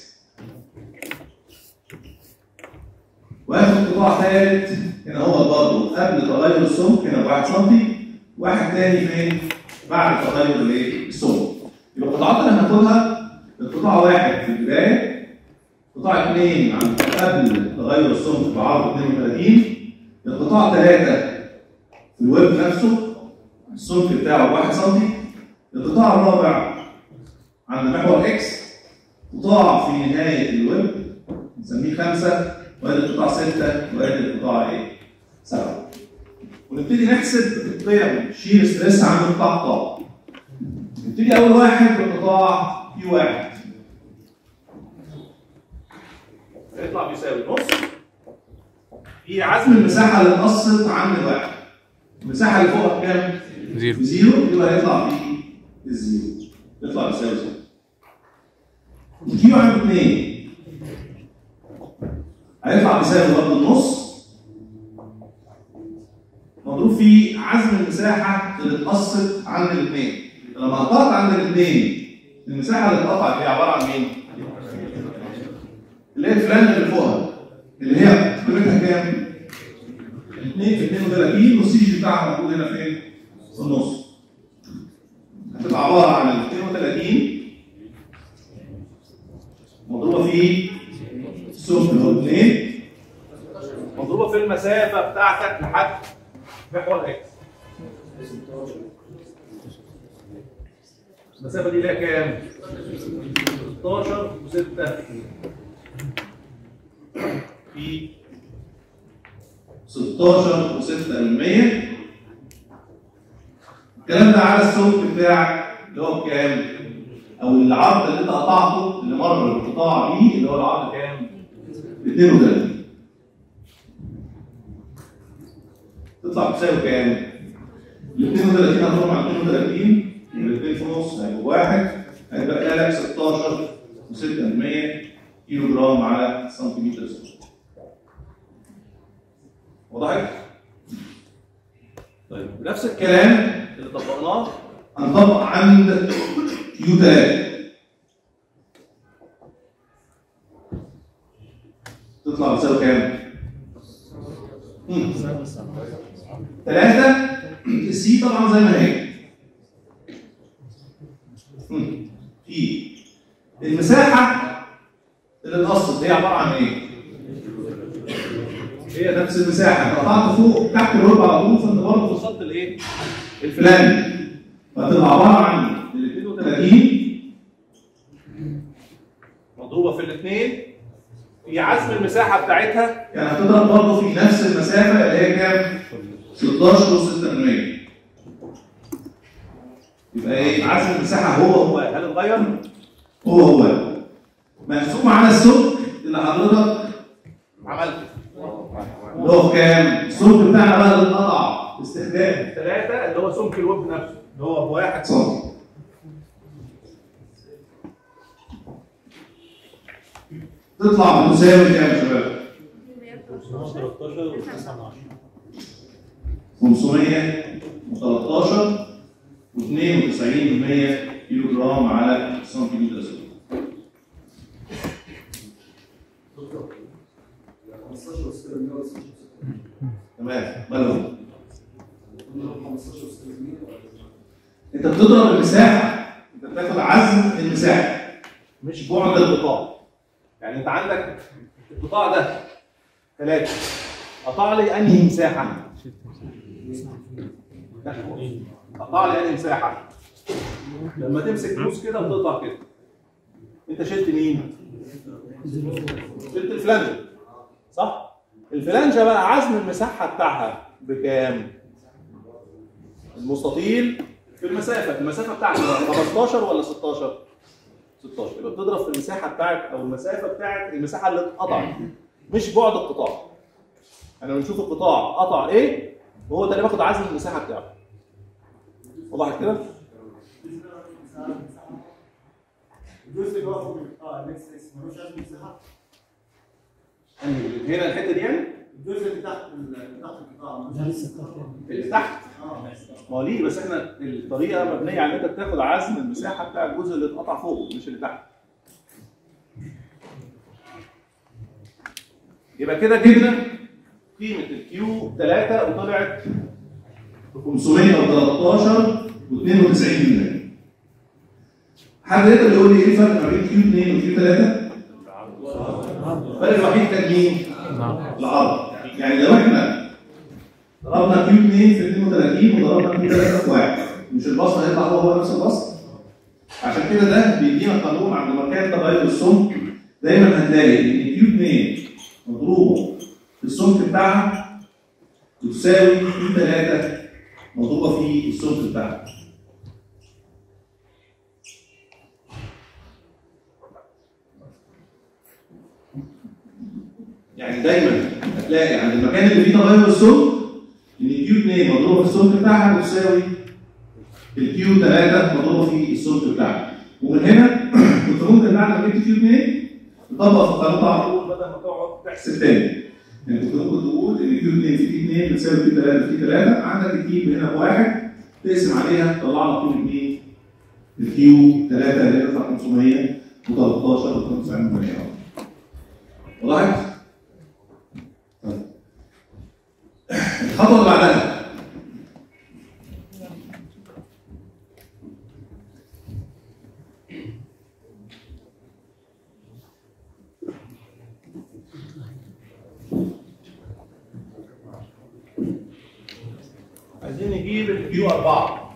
واخد قطاع ثالث هنا هو برضه قبل تغير السمك هنا ب 1 سم، واحد ثاني فين؟ بعد تغير الايه؟ السمك. يبقى القطاعات اللي هناخدها القطاع واحد في البدايه، قطاع 2 عند قبل تغير السمك بعرض 32، القطاع 3 في الويب نفسه السمك بتاعه 1 سم، القطاع الرابع عند محور اكس، قطاع في نهايه الويب نسميه 5، وادي القطاع 6، وادي القطاع ايه؟ 7. ونبتدي نحسب القيم شير ستريس عند قطاع قطاع. نبتدي اول واحد بالقطاع بي 1 هيطلع بيساوي نص في عزم المساحه اللي اتقصت عند الواحد. المساحه اللي فوقها بكام؟ زيرو. بزيرو، يبقى هيطلع فيه الزيرو، يطلع بيساوي 0. وكيو عند 2 هيطلع بيساوي برضه النص مضروب في عزم المساحه اللي اتقصت عند الاثنين. لما قطعت عند الاثنين المساحه اللي اتقطعت هي عباره عن مين؟ اللي هي الفلان اللي فوقها اللي هي قيمتها كام؟ 2 في 32 والسي جي بتاعها موجود هنا فين؟ في النص. هتبقى عباره عن 32 مضروبه في السمك اللي هو 2 مضروبه في المسافه بتاعتك لحد محور اكس. المسافه دي ليها كام؟ 16 و6 في 16 و6 من 100. الكلام ده على السمك بتاعك اللي هو بكام؟ او العرض اللي انت قطعته اللي مر بالقطاع بي اللي هو العرض كام؟ 32. تطلع بتساوي كام؟ ال 32 هتضرب مع 32 الاثنين في نص هيبقوا 1 هيبقى لك 16 و6 من 100 كيلو جرام على سنتيمتر سكوير. وضحت؟ طيب نفس الكلام اللي طبقناه هنطبق عند كيو 3. تطلع بتساوي كام؟ 3 السي طبعا زي ما هي. في المساحه اللي اتقصت هي عباره عن ايه؟ هي نفس المساحه. انت قطعت فوق تحت الويب على طول فانت برضه وصلت لايه؟ الفلاني. فهتبقى عباره عن ال 32 مضروبه في الاثنين في عزم المساحه بتاعتها، يعني هتضرب برضه في نفس المسافه اللي هي كام؟ 16 و6%. يبقى ايه؟ عزم المساحه هو هل اتغير؟ هو مقسوم على السمك اللي حضرتك عملته. اللي هو كام؟ السمك بتاعنا بقى اللي اتقطع باستخدام 3 اللي هو سمك الويب نفسه اللي هو ب1 سم. تطلع بتساوي كام يا شباب؟ 513 و92% كيلو جرام على سنتيمتر سكوير. 15 و600 تمام. بلغ انت بتضرب المساحه، انت بتاخد عزم المساحه مش بعد القطاع. يعني انت عندك القطاع ده 3 قطع لي انهي مساحه؟ قطع لي انهي مساحه؟ لما تمسك موس كده وتقطع كده انت شلت مين؟ شلت الفلانجه صح؟ الفلانجه بقى عزم المساحه بتاعها بكام؟ المستطيل في المسافه بتاعتك 15 ولا 16؟ 16. يبقى بتضرب في المساحه بتاعت او المسافه بتاعت المساحه اللي اتقطعت مش بعد القطاع. انا بنشوف القطاع قطع ايه وهو ده اللي باخد عزم المساحه بتاعته. وضحت كده؟ الجزء اللي هو فوق الاكس اكس ملوش عزم مساحه. هنا الحته دي يعني الجزء اللي تحت القطاع ملوش عزم مساحه. اللي تحت. ما هو ليه بس احنا الطريقه مبنيه على ان انت بتاخد عزم المساحه بتاع الجزء اللي اتقطع فوق مش اللي تحت. يبقى كده جبنا قيمه الكيو 3 وطلعت 513 و92%. حد يقدر يقول لي ايه الفرق ما بين كيو 2 وكيو 3؟ الفرق الوحيد كان مين؟ العرض. يعني لو احنا ضربنا كيو 2 في 32 وضربنا كيو 3 في 1 مش البسط هيطلع هو نفس البسط؟ عشان كده ده بيدينا قانون عند مكان تغير السمك دايما هتلاقي ان كيو 2 مضروبه في السمك بتاعها تساوي كيو 3 مضروبه في السمك بتاعها. يعني دايما هتلاقي عند المكان اللي فيه تغير السمك ان كيو 2 مضروبه في السمك بتاعها بتساوي الكيو 3 مضروبه في السمك بتاعها. ومن هنا كنت ممكن بعد ما جبت كيو 2 تطبق في القانون على طول بدل ما تقعد تحسب تاني. يعني كنت ممكن تقول ان كيو 2 في كيو 2 بتساوي كيو 3 في 3 عندك الكيو هنا بواحد تقسم عليها تطلع لك كيو 2 الكيو 3 اللي هي تطلع 513 و95%. وضحت؟ الخطوه اللي بعدها عايزين نجيب الكيو 4.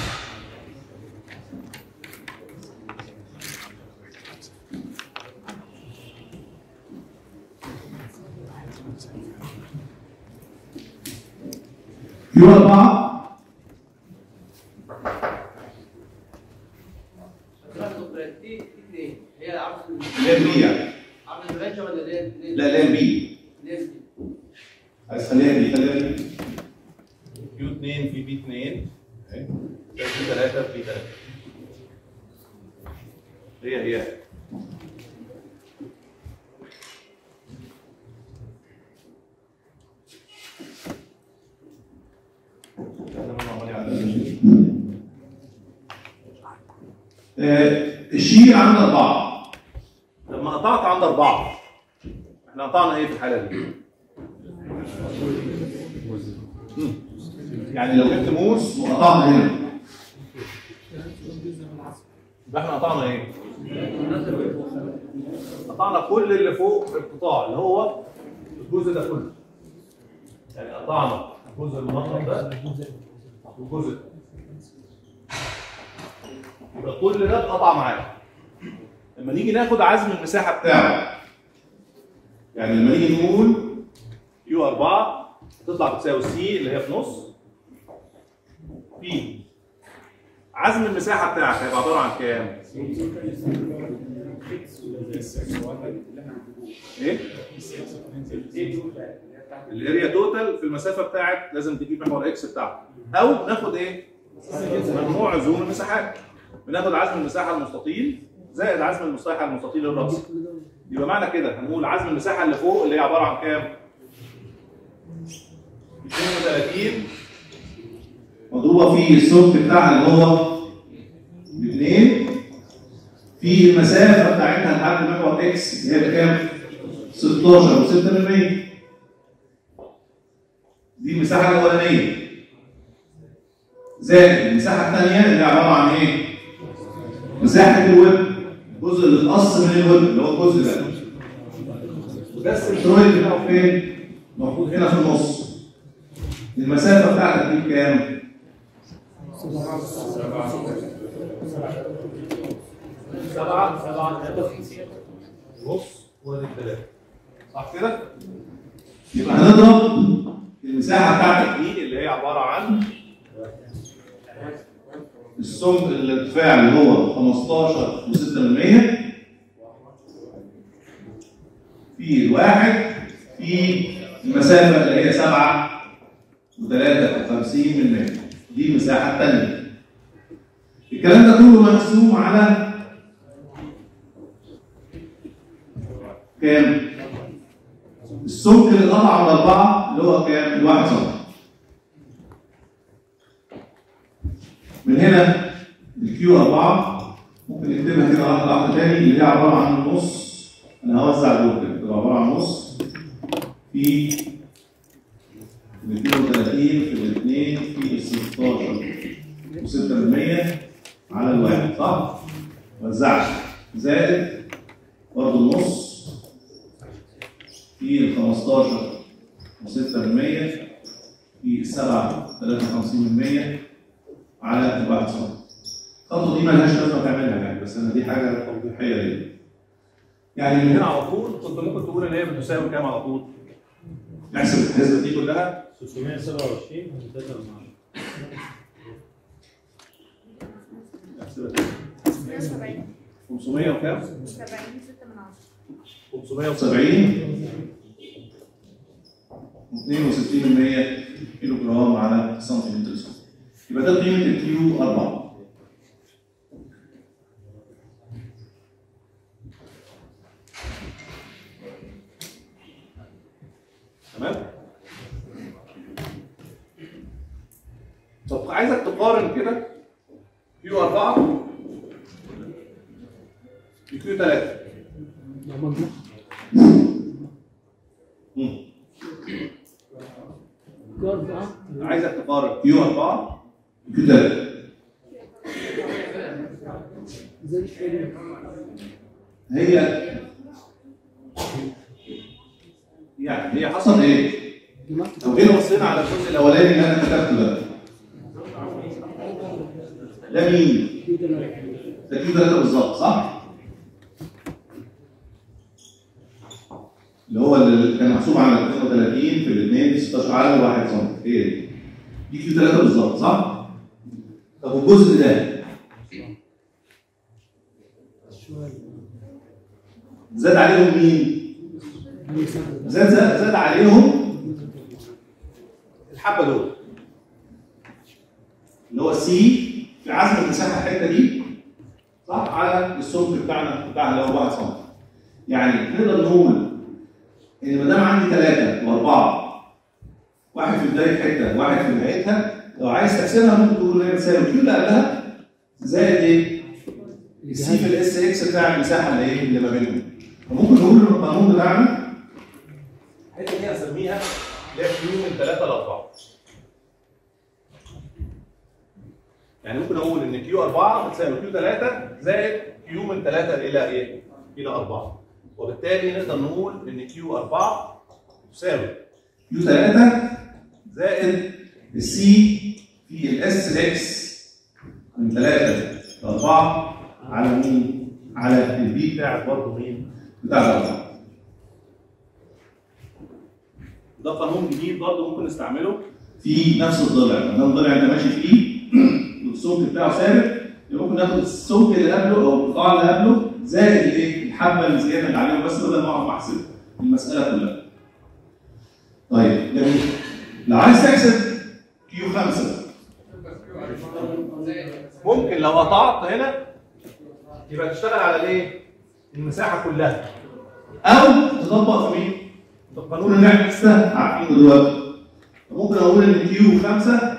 كيو 4 دي 2 هي عرض اللي هي البي يعني. عرض الفلانجه ولا اللي هي لا اللي هي البي. عايز خليها بي خليها بي. كيو 2 في بي 2 اهي كيو 3 في بي 3 هي الشير عند 4. لما قطعت عند 4 احنا قطعنا ايه في الحاله دي؟ يعني لو جبت موس وقطعنا هنا يبقى احنا قطعنا ايه؟ قطعنا كل اللي فوق القطاع اللي هو الجزء ده كله. يعني قطعنا الجزء المنطق ده والجزء ده. يبقى كل ده اتقطع معانا. لما نيجي ناخد عزم المساحه بتاعه يعني لما نيجي نقول يو 4 تطلع بتساوي سي اللي هي في نص في عزم المساحه بتاعك هيبقى عباره عن كام؟ ايه؟ الاريا توتال في المسافه بتاعت لازم تجيب محور اكس بتاعك او ناخد ايه؟ مجموع عزوم المساحات. بناخد عزم المساحه المستطيل زائد عزم المساحه المستطيل الرأسي. يبقى معنى كده هنقول عزم المساحه اللي فوق اللي هي عباره عن كام؟ 32 مضروبه في السمك بتاعها اللي هو ب 2 في المسافه بتاعتها لحد محور اكس اللي هي بكام؟ 16 و6%. دي المساحه الاولانيه زائد المساحه الثانيه اللي عباره عن ايه؟ مساحه الويب الجزء اللي اتقص من الويب اللي هو الجزء ده. ده السنترويد بتاعه فين؟ المفروض هنا في النص. المسافه بتاعتك دي بكام؟ 7 نص وادي 3 صح كده؟ يبقى هنضرب المساحه بتاعتك دي اللي هي عباره عن السمك الارتفاع اللي هو 15.6% في الواحد في المسافه اللي هي 7.53%. دي المساحه الثانيه. الكلام ده كله مقسوم على كام؟ السمك اللي اتقطع من 4 اللي هو كام؟ الواحد سم. من هنا الكيو 4 ممكن نكتبها كده واحده تاني اللي هي عباره عن نص. انا هوزع دول كده تبقى عباره عن نص في 230 في الاثنين في 16.6% على الواحد صح؟ وزعت زائد برضه النص في 15.6% في 7.53% على الواحد سم. الخطوه دي مالهاش لازمه تعملها يعني، بس انا دي حاجه توضيحيه ليا. يعني من هنا على طول كنت ممكن تقول ان هي بتساوي كام على طول؟ نحسب الحسبه دي كلها 627 570 500 وكام؟ 70 570 62% كيلو جرام على سنتيمتر سكوير. يبقى ده قيمه الكيو 4. تمام؟ طب عايزك تقارن كده كيو 4 بكيو 3. ده مجموع. كيو 4 عايزك تقارن كيو 4 بكيو 3. زي الشيء هي يعني هي حصل ايه؟ لو جينا بصينا على الجزء الاولاني اللي انا كتبته ده مين؟ كيو 3 ده كيو 3 بالظبط صح؟ اللي هو اللي كان محسوب على 32 في الاثنين في 16 على 1 سم. ايه دي كيو 3 بالظبط صح؟ طب والجزء ده زاد عليهم مين؟ زاد عليهم الحبه دول اللي هو سي في عزم المساحه الحته دي صح على السمك بتاعنا اللي هو 1 سم. يعني نقدر نقول ان ما دام عندي 3 و4 واحد في بدايه حته واحد في نهايتها، لو عايز تحسبها ممكن تقول ان هي تساوي كيو اللي قبلها زائد ايه؟ السي في الاس اكس بتاع المساحه اللي ايه اللي ما بينهم. فممكن نقول ان القانون بتاعنا الحته دي هسميها اللي هي كيو من 3 ل 4. يعني ممكن اقول ان كيو 4 بتساوي كيو 3 زائد كيو من 3 الى ايه؟ الى 4. وبالتالي نقدر نقول ان كيو 4 تساوي كيو 3 زائد السي في الاس اكس من 3 ل 4 على مين؟ على البي بتاعت برضه مين؟ بتاع الاربعه. ده قانون جديد برضه ممكن نستعمله في نفس الضلع، ما دام الضلع انت ماشي فيه والسمك بتاعه ثابت يبقى ممكن ناخد السمك اللي قبله او القطاع اللي قبله زائد الايه؟ الحبه الزياده اللي عليهم بس بدل ما اقعد احسب المساله كلها. طيب جميل. لو عايز تحسب كيو 5 ممكن لو قطعت هنا يبقى تشتغل على الايه؟ المساحه كلها. او تطبق في مين؟ في القانون اللي احنا لسه عارفينه دلوقتي. ممكن اقول ان كيو 5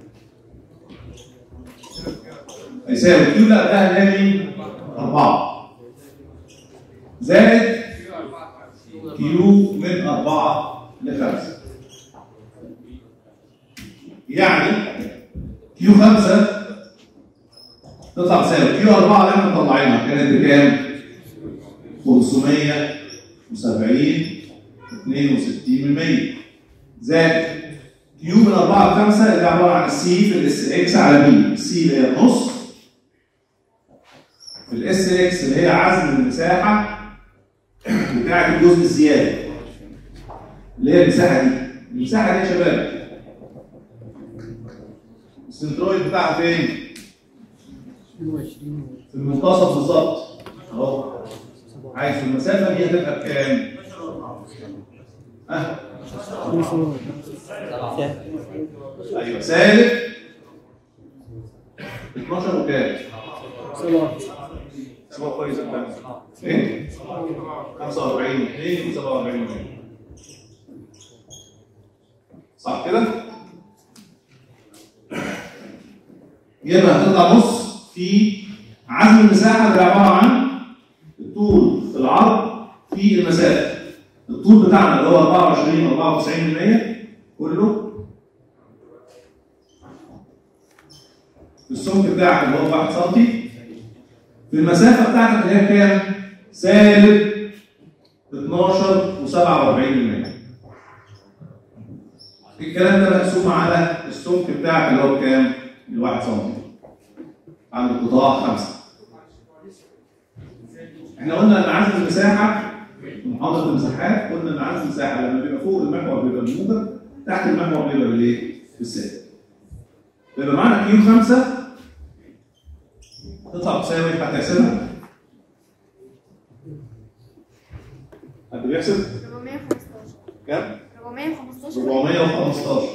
هيساوي كيو اللي قبلها اللي هي مين؟ 4 زائد كيو من 4 ل 5. يعني كيو 5 تطلع تساوي كيو 4 اللي احنا مطلعينها كانت بكام؟ 570 62%. زائد كيو من 4 ل 5 اللي عباره عن السي في الاس اكس على بي، السي اللي هي النص في الاس اكس اللي هي عزم المساحه بتاعت الجزء الزياده اللي هي المساحه دي. المساحه دي يا شباب السنترويد بتاعها فين؟ 22 في المنتصف بالظبط اهو. عايز المسافه دي هتبقى بكام؟ ايوه سالب 12 وكام؟ 7 كويس جدا. ايه؟ 45 2 47 صح كده؟ يبقى هتطلع نص في عزم المساحه اللي عباره عن الطول في العرض في المسافه. الطول بتاعنا اللي هو 24 94% كله في السمك بتاعك اللي هو 1 سم في المسافه بتاعتك اللي هي كام؟ سالب 12 و47%. الكلام ده مقسوم على السمك بتاعك اللي هو كام؟ ال 1 سم عند القطاع 5. احنا قلنا ان عزم المساحه في محاضره المساحات قلنا ان عزم المساحه لما بيبقى فوق المحور بيبقى بالموجب، تحت المحور بيبقى بالايه؟ بالسالب. يبقى معانا كيو 5 تطلع تساوي هتحسبها؟ حد بيحسب؟ 415 كام؟ 415 415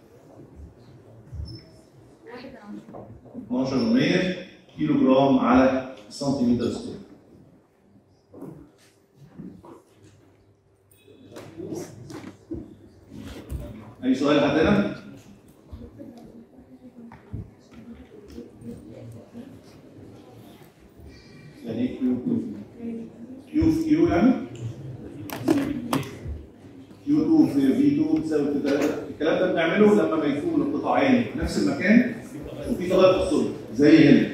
1 12 كيلو جرام على سنتيمتر سكوير. أي سؤال لحد هنا؟ يعني ايه كيو كيو في كيو يعني؟ كيو 2 في في 2 تساوي في 3. الكلام ده بنعمله لما ما يكون القطاعين في نفس المكان وفي تغير في السرعه زي هنا.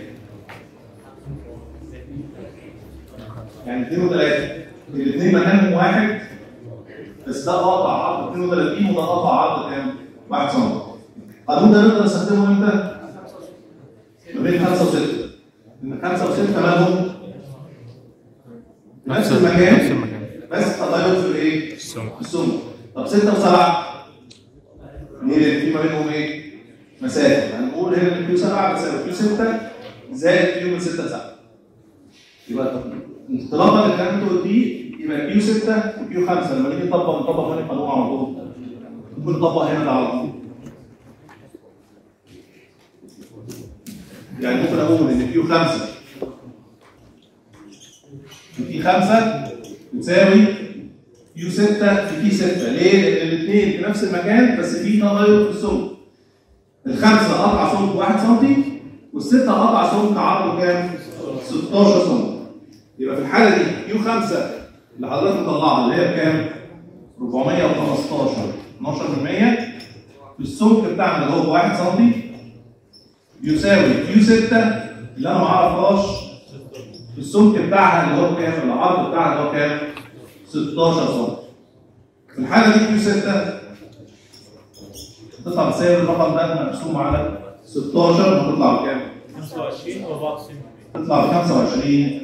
يعني 2 و3 الاثنين مكانهم واحد بس ده قاطع عرض 32 وده قاطع عرض كام؟ 1 سم. القانون ده نقدر نستخدمه امتى؟ ما بين 5 و6. ان 5 و6 مالهم؟ نفس المكان بس تغير في الايه؟ السمك. طب 6 و7 ليه؟ في ما بينهم ايه؟ مسافه. هنقول هنا ان كيو 7 بتساوي كيو 6 زائد كيو من 6 ل 7. يبقى انطلاقا من الكلام اللي انت قلتيه يبقى كيو 6 وكيو 5 لما نيجي نطبق هنا القانون على طول. ممكن نطبق هنا ده على طول. يعني ممكن اقول ان كيو 5 في 5 بتساوي كيو 6 في كي 6. ليه؟ لان الاثنين في نفس المكان بس في تغير في السمك. الخمسه قطع سمك 1 سم والسته قطع سمك عرضه كام؟ 16 سم. يبقى في الحاله دي كيو 5 اللي حضرتك مطلعها اللي هي بكام؟ 415 12% في السمك بتاعنا اللي هو 1 سم يساوي كيو 6 اللي انا ما اعرفهاش في السمك بتاعها اللي هو كام؟ العرض بتاعها اللي هو كام؟ 16 سم. في الحاله دي كيو 6 تطلع تساوي الرقم ده مقسوم على 16 هتطلع بكام؟ 25 و 94%. تطلع ب 25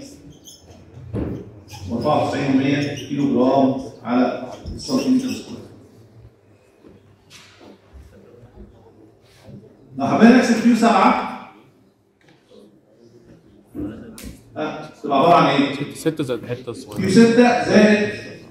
و94% كيلو جرام على السنتيمتر سكوير. لو حبينا نحسب كيو 7 تبقى عباره عن ايه؟ 6 زائد حته صغيره. كيو 6 زائد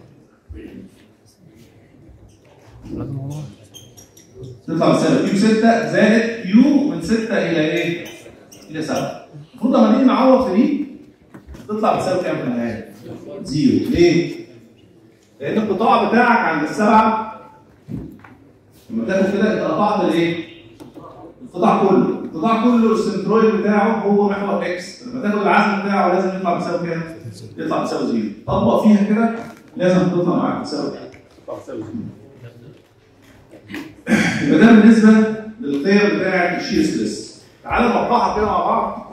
تطلع تساوي كيو 6 زائد كيو من 6 الى ايه؟ الى 7. المفروض لما نيجي نعوض في دي تطلع تساوي كام في النهايه؟ 0. ليه؟ لان القطاع بتاعك عند السبعه لما تاخد كده انت قطعت الايه؟ القطاع كله السنترويد بتاعه هو محور اكس. لما تاخد العزم بتاعه لازم يطلع بيساوي كام؟ يطلع بيساوي 0. طبق فيها كده لازم تطلع معاك بيساوي كام؟ يطلع بيساوي 0. يبقى ده بالنسبه للقيم بتاعه الشير ستريس. تعالوا نوقعها كده مع بعض.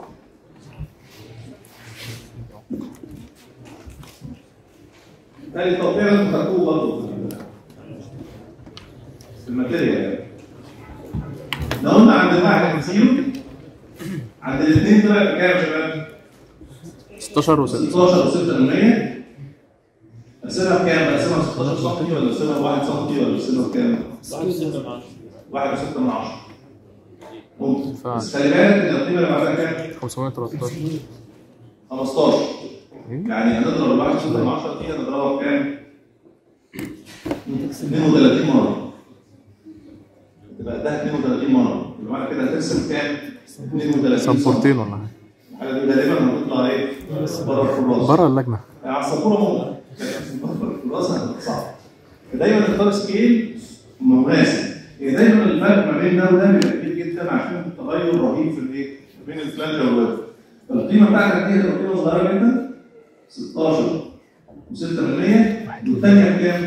ده التوقيع اللي انتوا خدتوه برضه. في الماتيريال. لو قلنا عند واحد زيرو، عند الاثنين طلع بكام يا شباب؟ 16 و6 16 و6%. اقسمها بكام؟ اقسمها 16 سم ولا اقسمها 1 سم ولا اقسمها بكام؟ 1.6 من 10. ممكن. بس خلي بالك ان القيمه اللي بعدها كام؟ 513 15. يعني هنضرب 1.6 من 10 دي هنضربها بكام؟ 32 مره. تبقى ده 32 مره، يبقى معنى كده هترسم كام؟ 32 سبورتين ولا حاجه. الحاجه دي غالبا هتطلع ايه؟ بره الكراس. بره اللجنه. يعني على السبوره ممكن، بره الكراس هتبقى صعب. دايما تختار سكيل مناسب. دايما الفرق ما بين ده وده بيبقى كبير جدا عشان التغير رهيب في الايه؟ بين الفلانجر والويب. فالقيمه بتاعتك دي هتبقى قيمه صغيره جدا 16 و6%، والثانيه بكام؟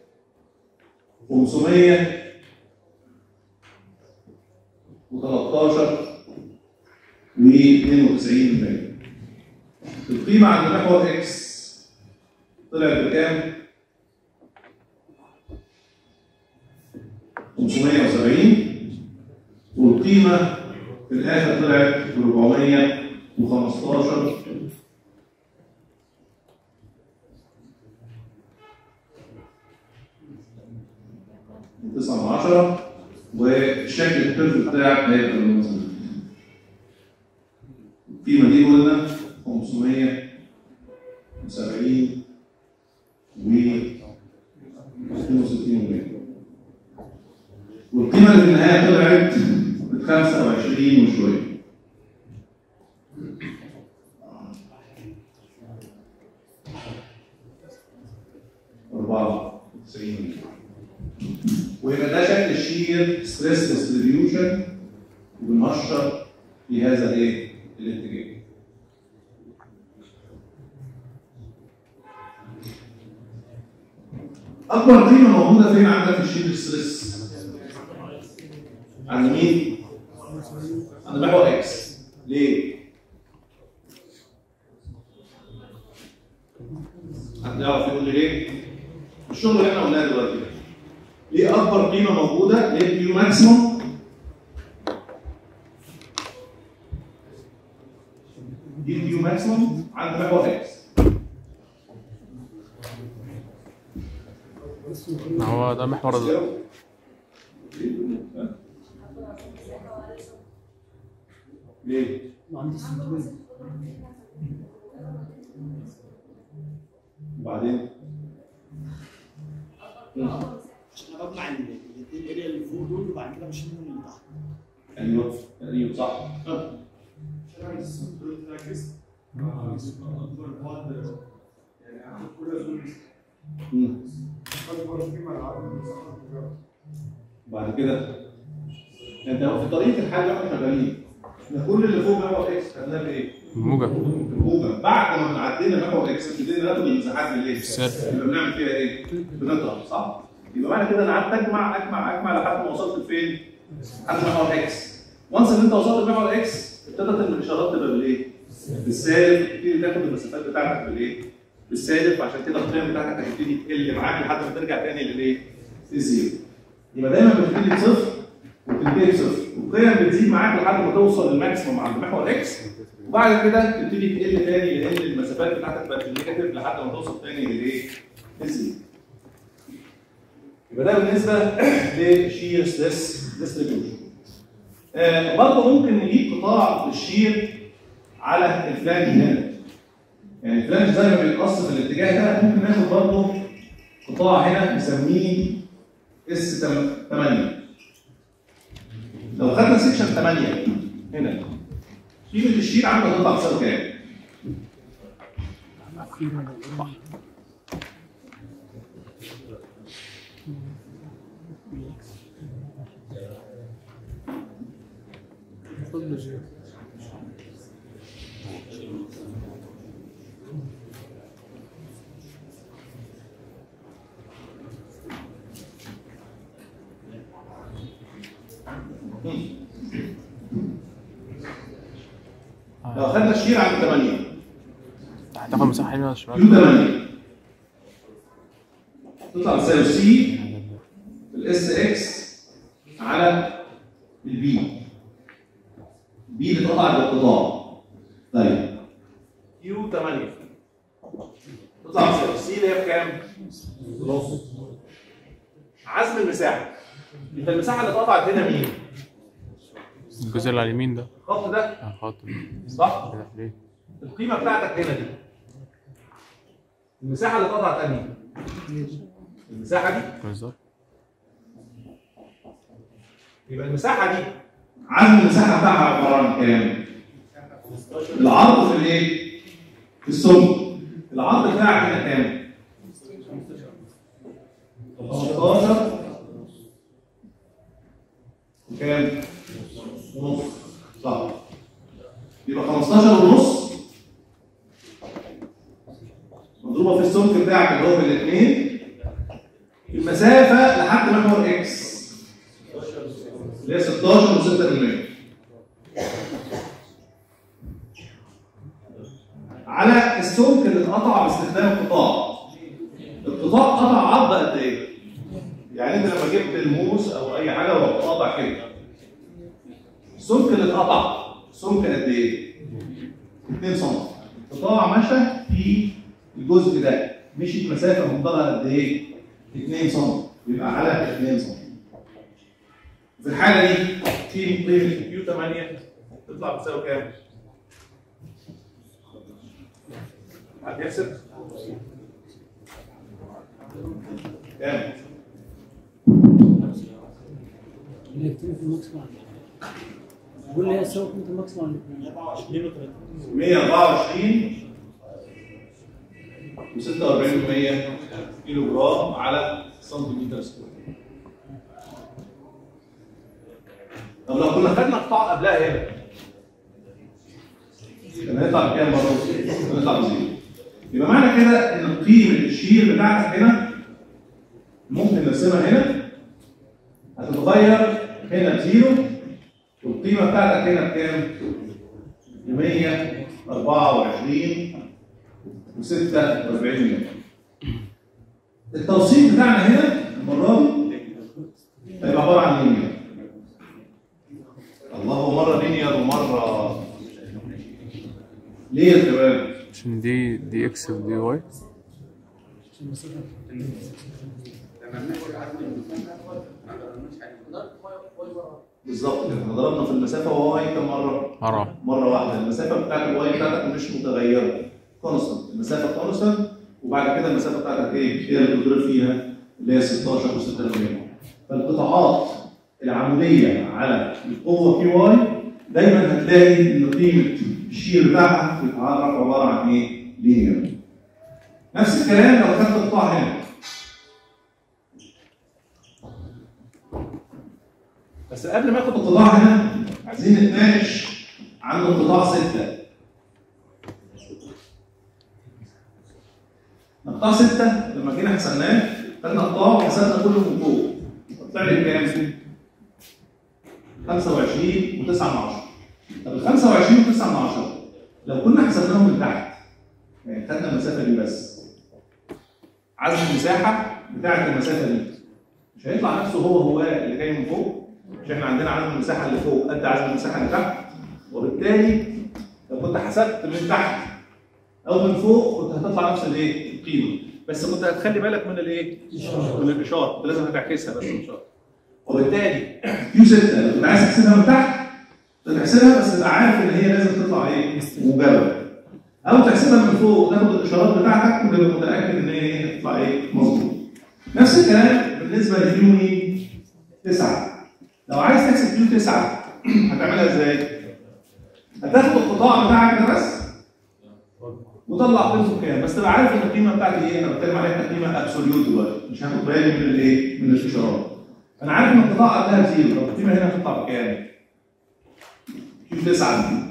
513 و92%. القيمه عند محور اكس طلعت بكام؟ 570، والقيمه في الاخر طلعت ب 415 9/10. والشكل الكيرف بتاعك هيبقى بالمنظر ده. القيمه دي قلنا 570 و 62%، والقيمه اللي في النهايه طلعت ب 25 وشويه. ويبقى ده شكل الشير ستريس ديستريبيوشن، وبنهشر في هذا الايه؟ الاتجاه. اكبر قيمه موجوده فين عندك في الشير ستريس؟ عند مين؟ عند محور اكس. ليه؟ حد يعرف يقول لي ليه؟ الشغل اللي احنا قلناه دلوقتي ده. ليه اكبر قيمه موجوده؟ ليه الكيو ماكسيموم؟ دي الكيو ماكسيموم عند محور اكس. ما هو ده محور ليه؟ ما عنديش سنتيمتر. وبعدين؟ عشان انا بطلع الاثنين اريا اللي فوق دول وبعد كده بشيل منهم اللي تحت. ايوه ايوه صح. عشان انا الصوت دول تركز. يعني اخد كل زون اكبر قيمه العرض. بعد كده انت في طريقه الحل واحنا شغالين احنا كل اللي فوق محور اكس خدناه بايه؟ الموجب. الموجب. بعد ما عدينا محور اكس ابتدينا ناخد المساحات بالايه؟ يبقى بنعمل فيها ايه؟ بنطرح صح؟ يبقى معنى كده انا قعدت اجمع لحد ما وصلت لفين؟ لحد محور اكس. وانس ان انت وصلت لمحور اكس ابتدت الاشارات تبقى بالايه؟ بالسالب، تبتدي تاخد المسافات بتاعتك بالايه؟ بالسالب، عشان كده القيم بتاعتك هتبتدي تقل معاك لحد ما ترجع تاني للايه؟ للزيرو. يبقى دايما بتبتدي بصفر وتنتهي بصفر، والقيم بتزيد معاك لحد ما توصل للماكسيموم عند محور اكس، وبعد كده تبتدي تقل تاني لان المسافات بتاعتك بقت بالنيجاتيف لحد ما توصل تاني للايه؟ للزيرو. يبقى ده بالنسبه للشير ستريس ديستريبيوشن. برضه ممكن نجيب قطاع للشير على الفلانج هنا. يعني الفلانج زي ما بيتقص في الاتجاه ده ممكن ناخد برضه قطاع هنا نسميه اس 8. لو خدنا سيكشن 8 هنا قيمه الشير عنده هتطلع تساوي كام؟ لو خدنا الشير عند 8 هتاخد مساحه هنا شمال. يو 8 تطلع تساوي سي في الاس اكس بي اللي اتقطعت بالقطاع. طيب كيو 8 تطلع بصفر. سي اللي هي بكام؟ نص. عزم المساحه. يبقى المساحه اللي اتقطعت هنا مين؟ الجزء اللي على اليمين ده. الخط ده الخط صح؟ كده ليه؟ القيمه بتاعتك هنا دي. المساحه اللي اتقطعت انهي؟ المساحه دي. بالظبط. يبقى المساحه دي عزم المساحه بتاعها عباره عن كام؟ العرض في الايه؟ في السمك. العرض بتاعك هنا كام؟ 15 وكام؟ ونص. صح. يبقى 15 ونص مضروبه في السمك بتاعك اللي هو بالاثنين المسافه لحد محور اكس اللي هي 16 و6% على السمك اللي اتقطع باستخدام القطاع. القطاع قطع عرض قد ايه؟ يعني انت لما جبت الموس او اي حاجه ورحت قاطع كده السمك اللي اتقطع سمك قد ايه؟ 2 سم. القطاع مشى في الجزء ده مشيت مسافه مقدارها قد ايه؟ 2 سم. يبقى على 2 سم. في الحاله دي قيمه كيو 8 تطلع بتساوي كام؟ حد يحسب؟ كام؟ اللي يكتب في الماكسيمم قول لي هتساوي قيمه الماكسيمم 124 و46% كيلو جرام على سنتيمتر سكوير. طب لو كنا خدنا قطاع قبلها هنا كان هيطلع بكام برضه؟ كان هيطلع بزيرو. يبقى معنى كده ان قيمه الشير بتاعتك هنا ممكن نرسمها هنا هتتغير هنا بزيرو والقيمه بتاعتك هنا بكام؟ 124 و46%. التوصيل بتاعنا هنا المره دي هيبقى عباره عن لينير. الله مره لينير ومره ليه يا شباب؟ عشان دي اكس ودي واي. بالظبط كده. احنا ضربنا في المسافه واي كم مره؟ مره واحده. المسافه بتاعت الواي بتاعتك مش متغيره كونستنت. المسافه كونستنت وبعد كده المسافه بتاعتك ايه؟ هي اللي بتضرب فيها اللي هي 16 و6%. فالقطاعات العموديه على القوه كي واي دايما هتلاقي ان قيمه الشير بتاعها بتتعرف عباره عن ايه؟ لينير. نفس الكلام لو خدت القطاع هنا. بس قبل ما اخد القطاع هنا عايزين نتناقش عن القطاع 6. القطاع 6 لما جينا حسبناه خدنا قطاع وحسبنا كله من فوق. طلع لي بكام؟ 25 و9 من 10. طب ال 25 و9 من 10 لو كنا حسبناهم من تحت يعني خدنا المسافه دي بس عزم المساحه بتاعت المسافه دي مش هيطلع نفسه هو اللي جاي من فوق. مش احنا عندنا عزم المساحه اللي فوق قد عزم المساحه اللي تحت، وبالتالي لو كنت حسبت من تحت او من فوق كنت هتطلع نفس الايه؟ القيمه، بس كنت هتخلي بالك من الايه؟ من الاشاره، كنت لازم هتعكسها بس الاشاره. وبالتالي كيو 6 لو كنت عايز تحسبها من تحت تحسبها بس تبقى عارف ان هي لازم تطلع ايه؟ موجبه. او تحسبها من فوق وتاخد الاشارات بتاعتك وتبقى متاكد ان هي تطلع ايه؟ مظبوط. نفس الكلام بالنسبه لكيو 9. لو عايز تحسب كيو 9 هتعملها ازاي؟ هتاخد القطاع بتاعك ده بس وطلع قيمته كام، بس تبقى عارف ان القيمه بتاعتي ايه؟ انا بتكلم عليها قيمه ابسوليوت دلوقتي، مش هاخد بالي من الايه؟ من الاشارات. انا عارف ان القطاع قبلها بزيرو، طب القيمه هنا هتطلع بكام؟ كيو 9 دي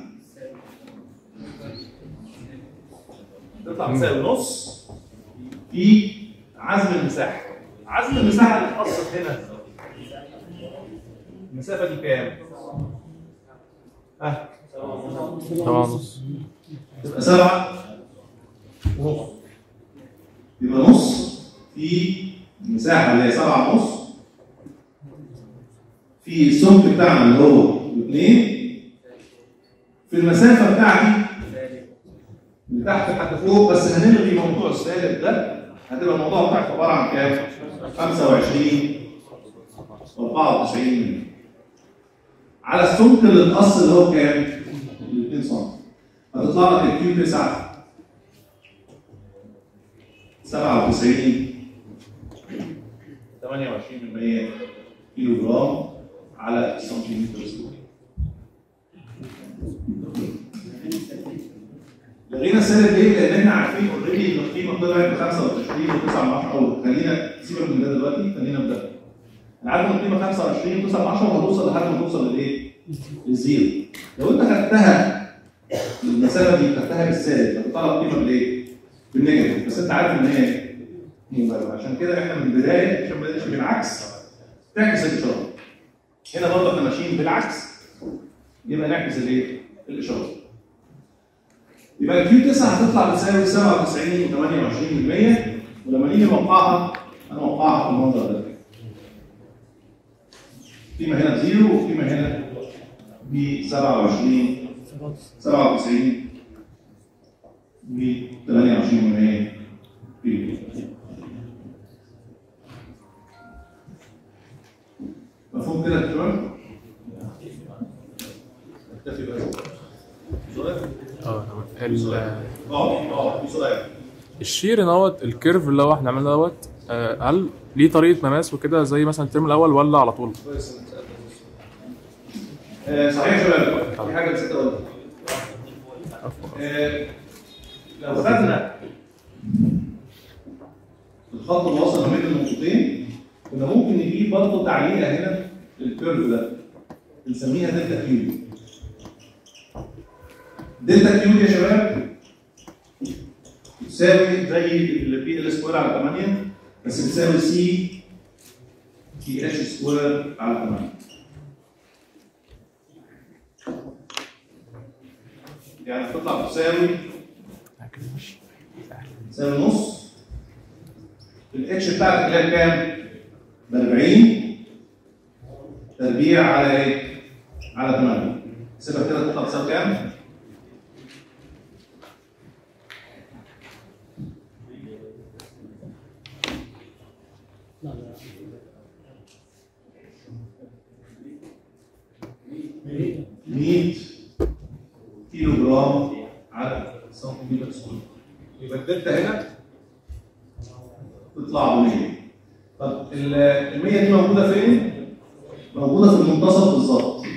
تطلع بتساوي نص في عزم المساحه. عزم المساحه اللي اتقصت هنا المسافه دي كام؟ 7 ونص. تبقى 7 ونص. يبقى نص في المساحه اللي هي 7 ونص في السمك بتاعنا اللي هو 2 في المسافه بتاعتي من تحت لحد فوق، بس هنلغي موضوع السالب ده، هتبقى الموضوع بتاعك عباره عن كام؟ 25 و94 على السمك اللي اتقص اللي هو كام؟ 2 سم. هتطلع لك الكيو 9 97 28% كيلو جرام على سنتيمتر اسبوعي. لغينا السالب ليه؟ لان احنا عارفين اوريدي ان القيمه طلعت ب 25 و9 او خلينا سيبك من ده دلوقتي، خلينا نبدا. انا عارف ان القيمه 25 و9 وهتوصل لحد ما توصل لايه؟ للزيرو. لو انت خدتها المسافه دي خدتها بالسالب هتطلع القيمه بالايه؟ بالنيجاتيف، بس انت عارف ان هي موجبه، عشان كده احنا من البدايه عشان ما نمشي بالعكس تعكس الاشاره. هنا برضه احنا ماشيين بالعكس يبقى نعكس الايه؟ الاشاره. يبقى الكيو 9 هتطلع بتساوي 97 و28%، ولما نيجي نوقعها هنوقعها في المنظر ده. قيمه هنا بزيرو وقيمه هنا ب 27 97 ب 28% مفهوم كده يا شباب؟ اكتفي بس. سؤال؟ في سؤال. الشير دوت الكيرف اللي هو احنا عملنا دوت هل ليه طريقه مماس وكده زي مثلا الترم الاول ولا على طول؟ كويس صحيح يا شباب، في حاجه نسيت اقولها. لو خدنا الخط الواصل ما بين النقطتين كنا ممكن نجيب برضه تعليقه هنا للكيرف ده بنسميها دلتا كيو. دلتا كيو يا شباب تساوي زي اللي بي ال سكوير على 8 بس بتساوي سي تي اتش سكوير على 8. يعني تطلع تساوي نص الاتش بتاعتك اللي هي كام؟ ب 40 تربيع على ايه؟ على 8. سيبها كده تطلع تساوي كام؟ لا لا 100 كيلو جرام على سنتيمتر سكوير. يبقى الدلتا هنا تطلع ب 100. طب ال 100 دي موجوده فين؟ موجوده في المنتصف بالظبط.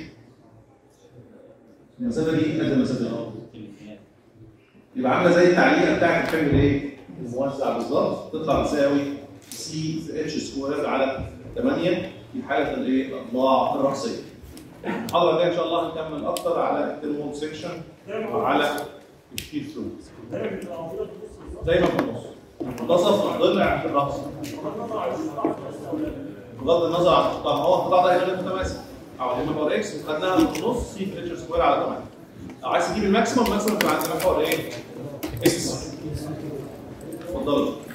المسافه دي قد المسافه دي. يبقى عامله زي التعليقه بتاعت الحمل ايه؟ الموزع بالظبط، تطلع تساوي سي في اتش سكوير على 8 في حاله الايه؟ الاضلاع الرأسيه. المحاضره الجايه ان شاء الله هنكمل اكتر على الترموم سيكشن وعلى الشيت ثرو. دايما في النص. منتصف الضلع في الراس. بغض النظر عن القطاع، هو القطاع ده غير متماسك. او ام باور اكس وخدناها في النص سي في اتش سكوير على 8. لو عايز تجيب الماكسيمم بتبقى عندنا فوق ايه؟ اكس. اتفضلوا.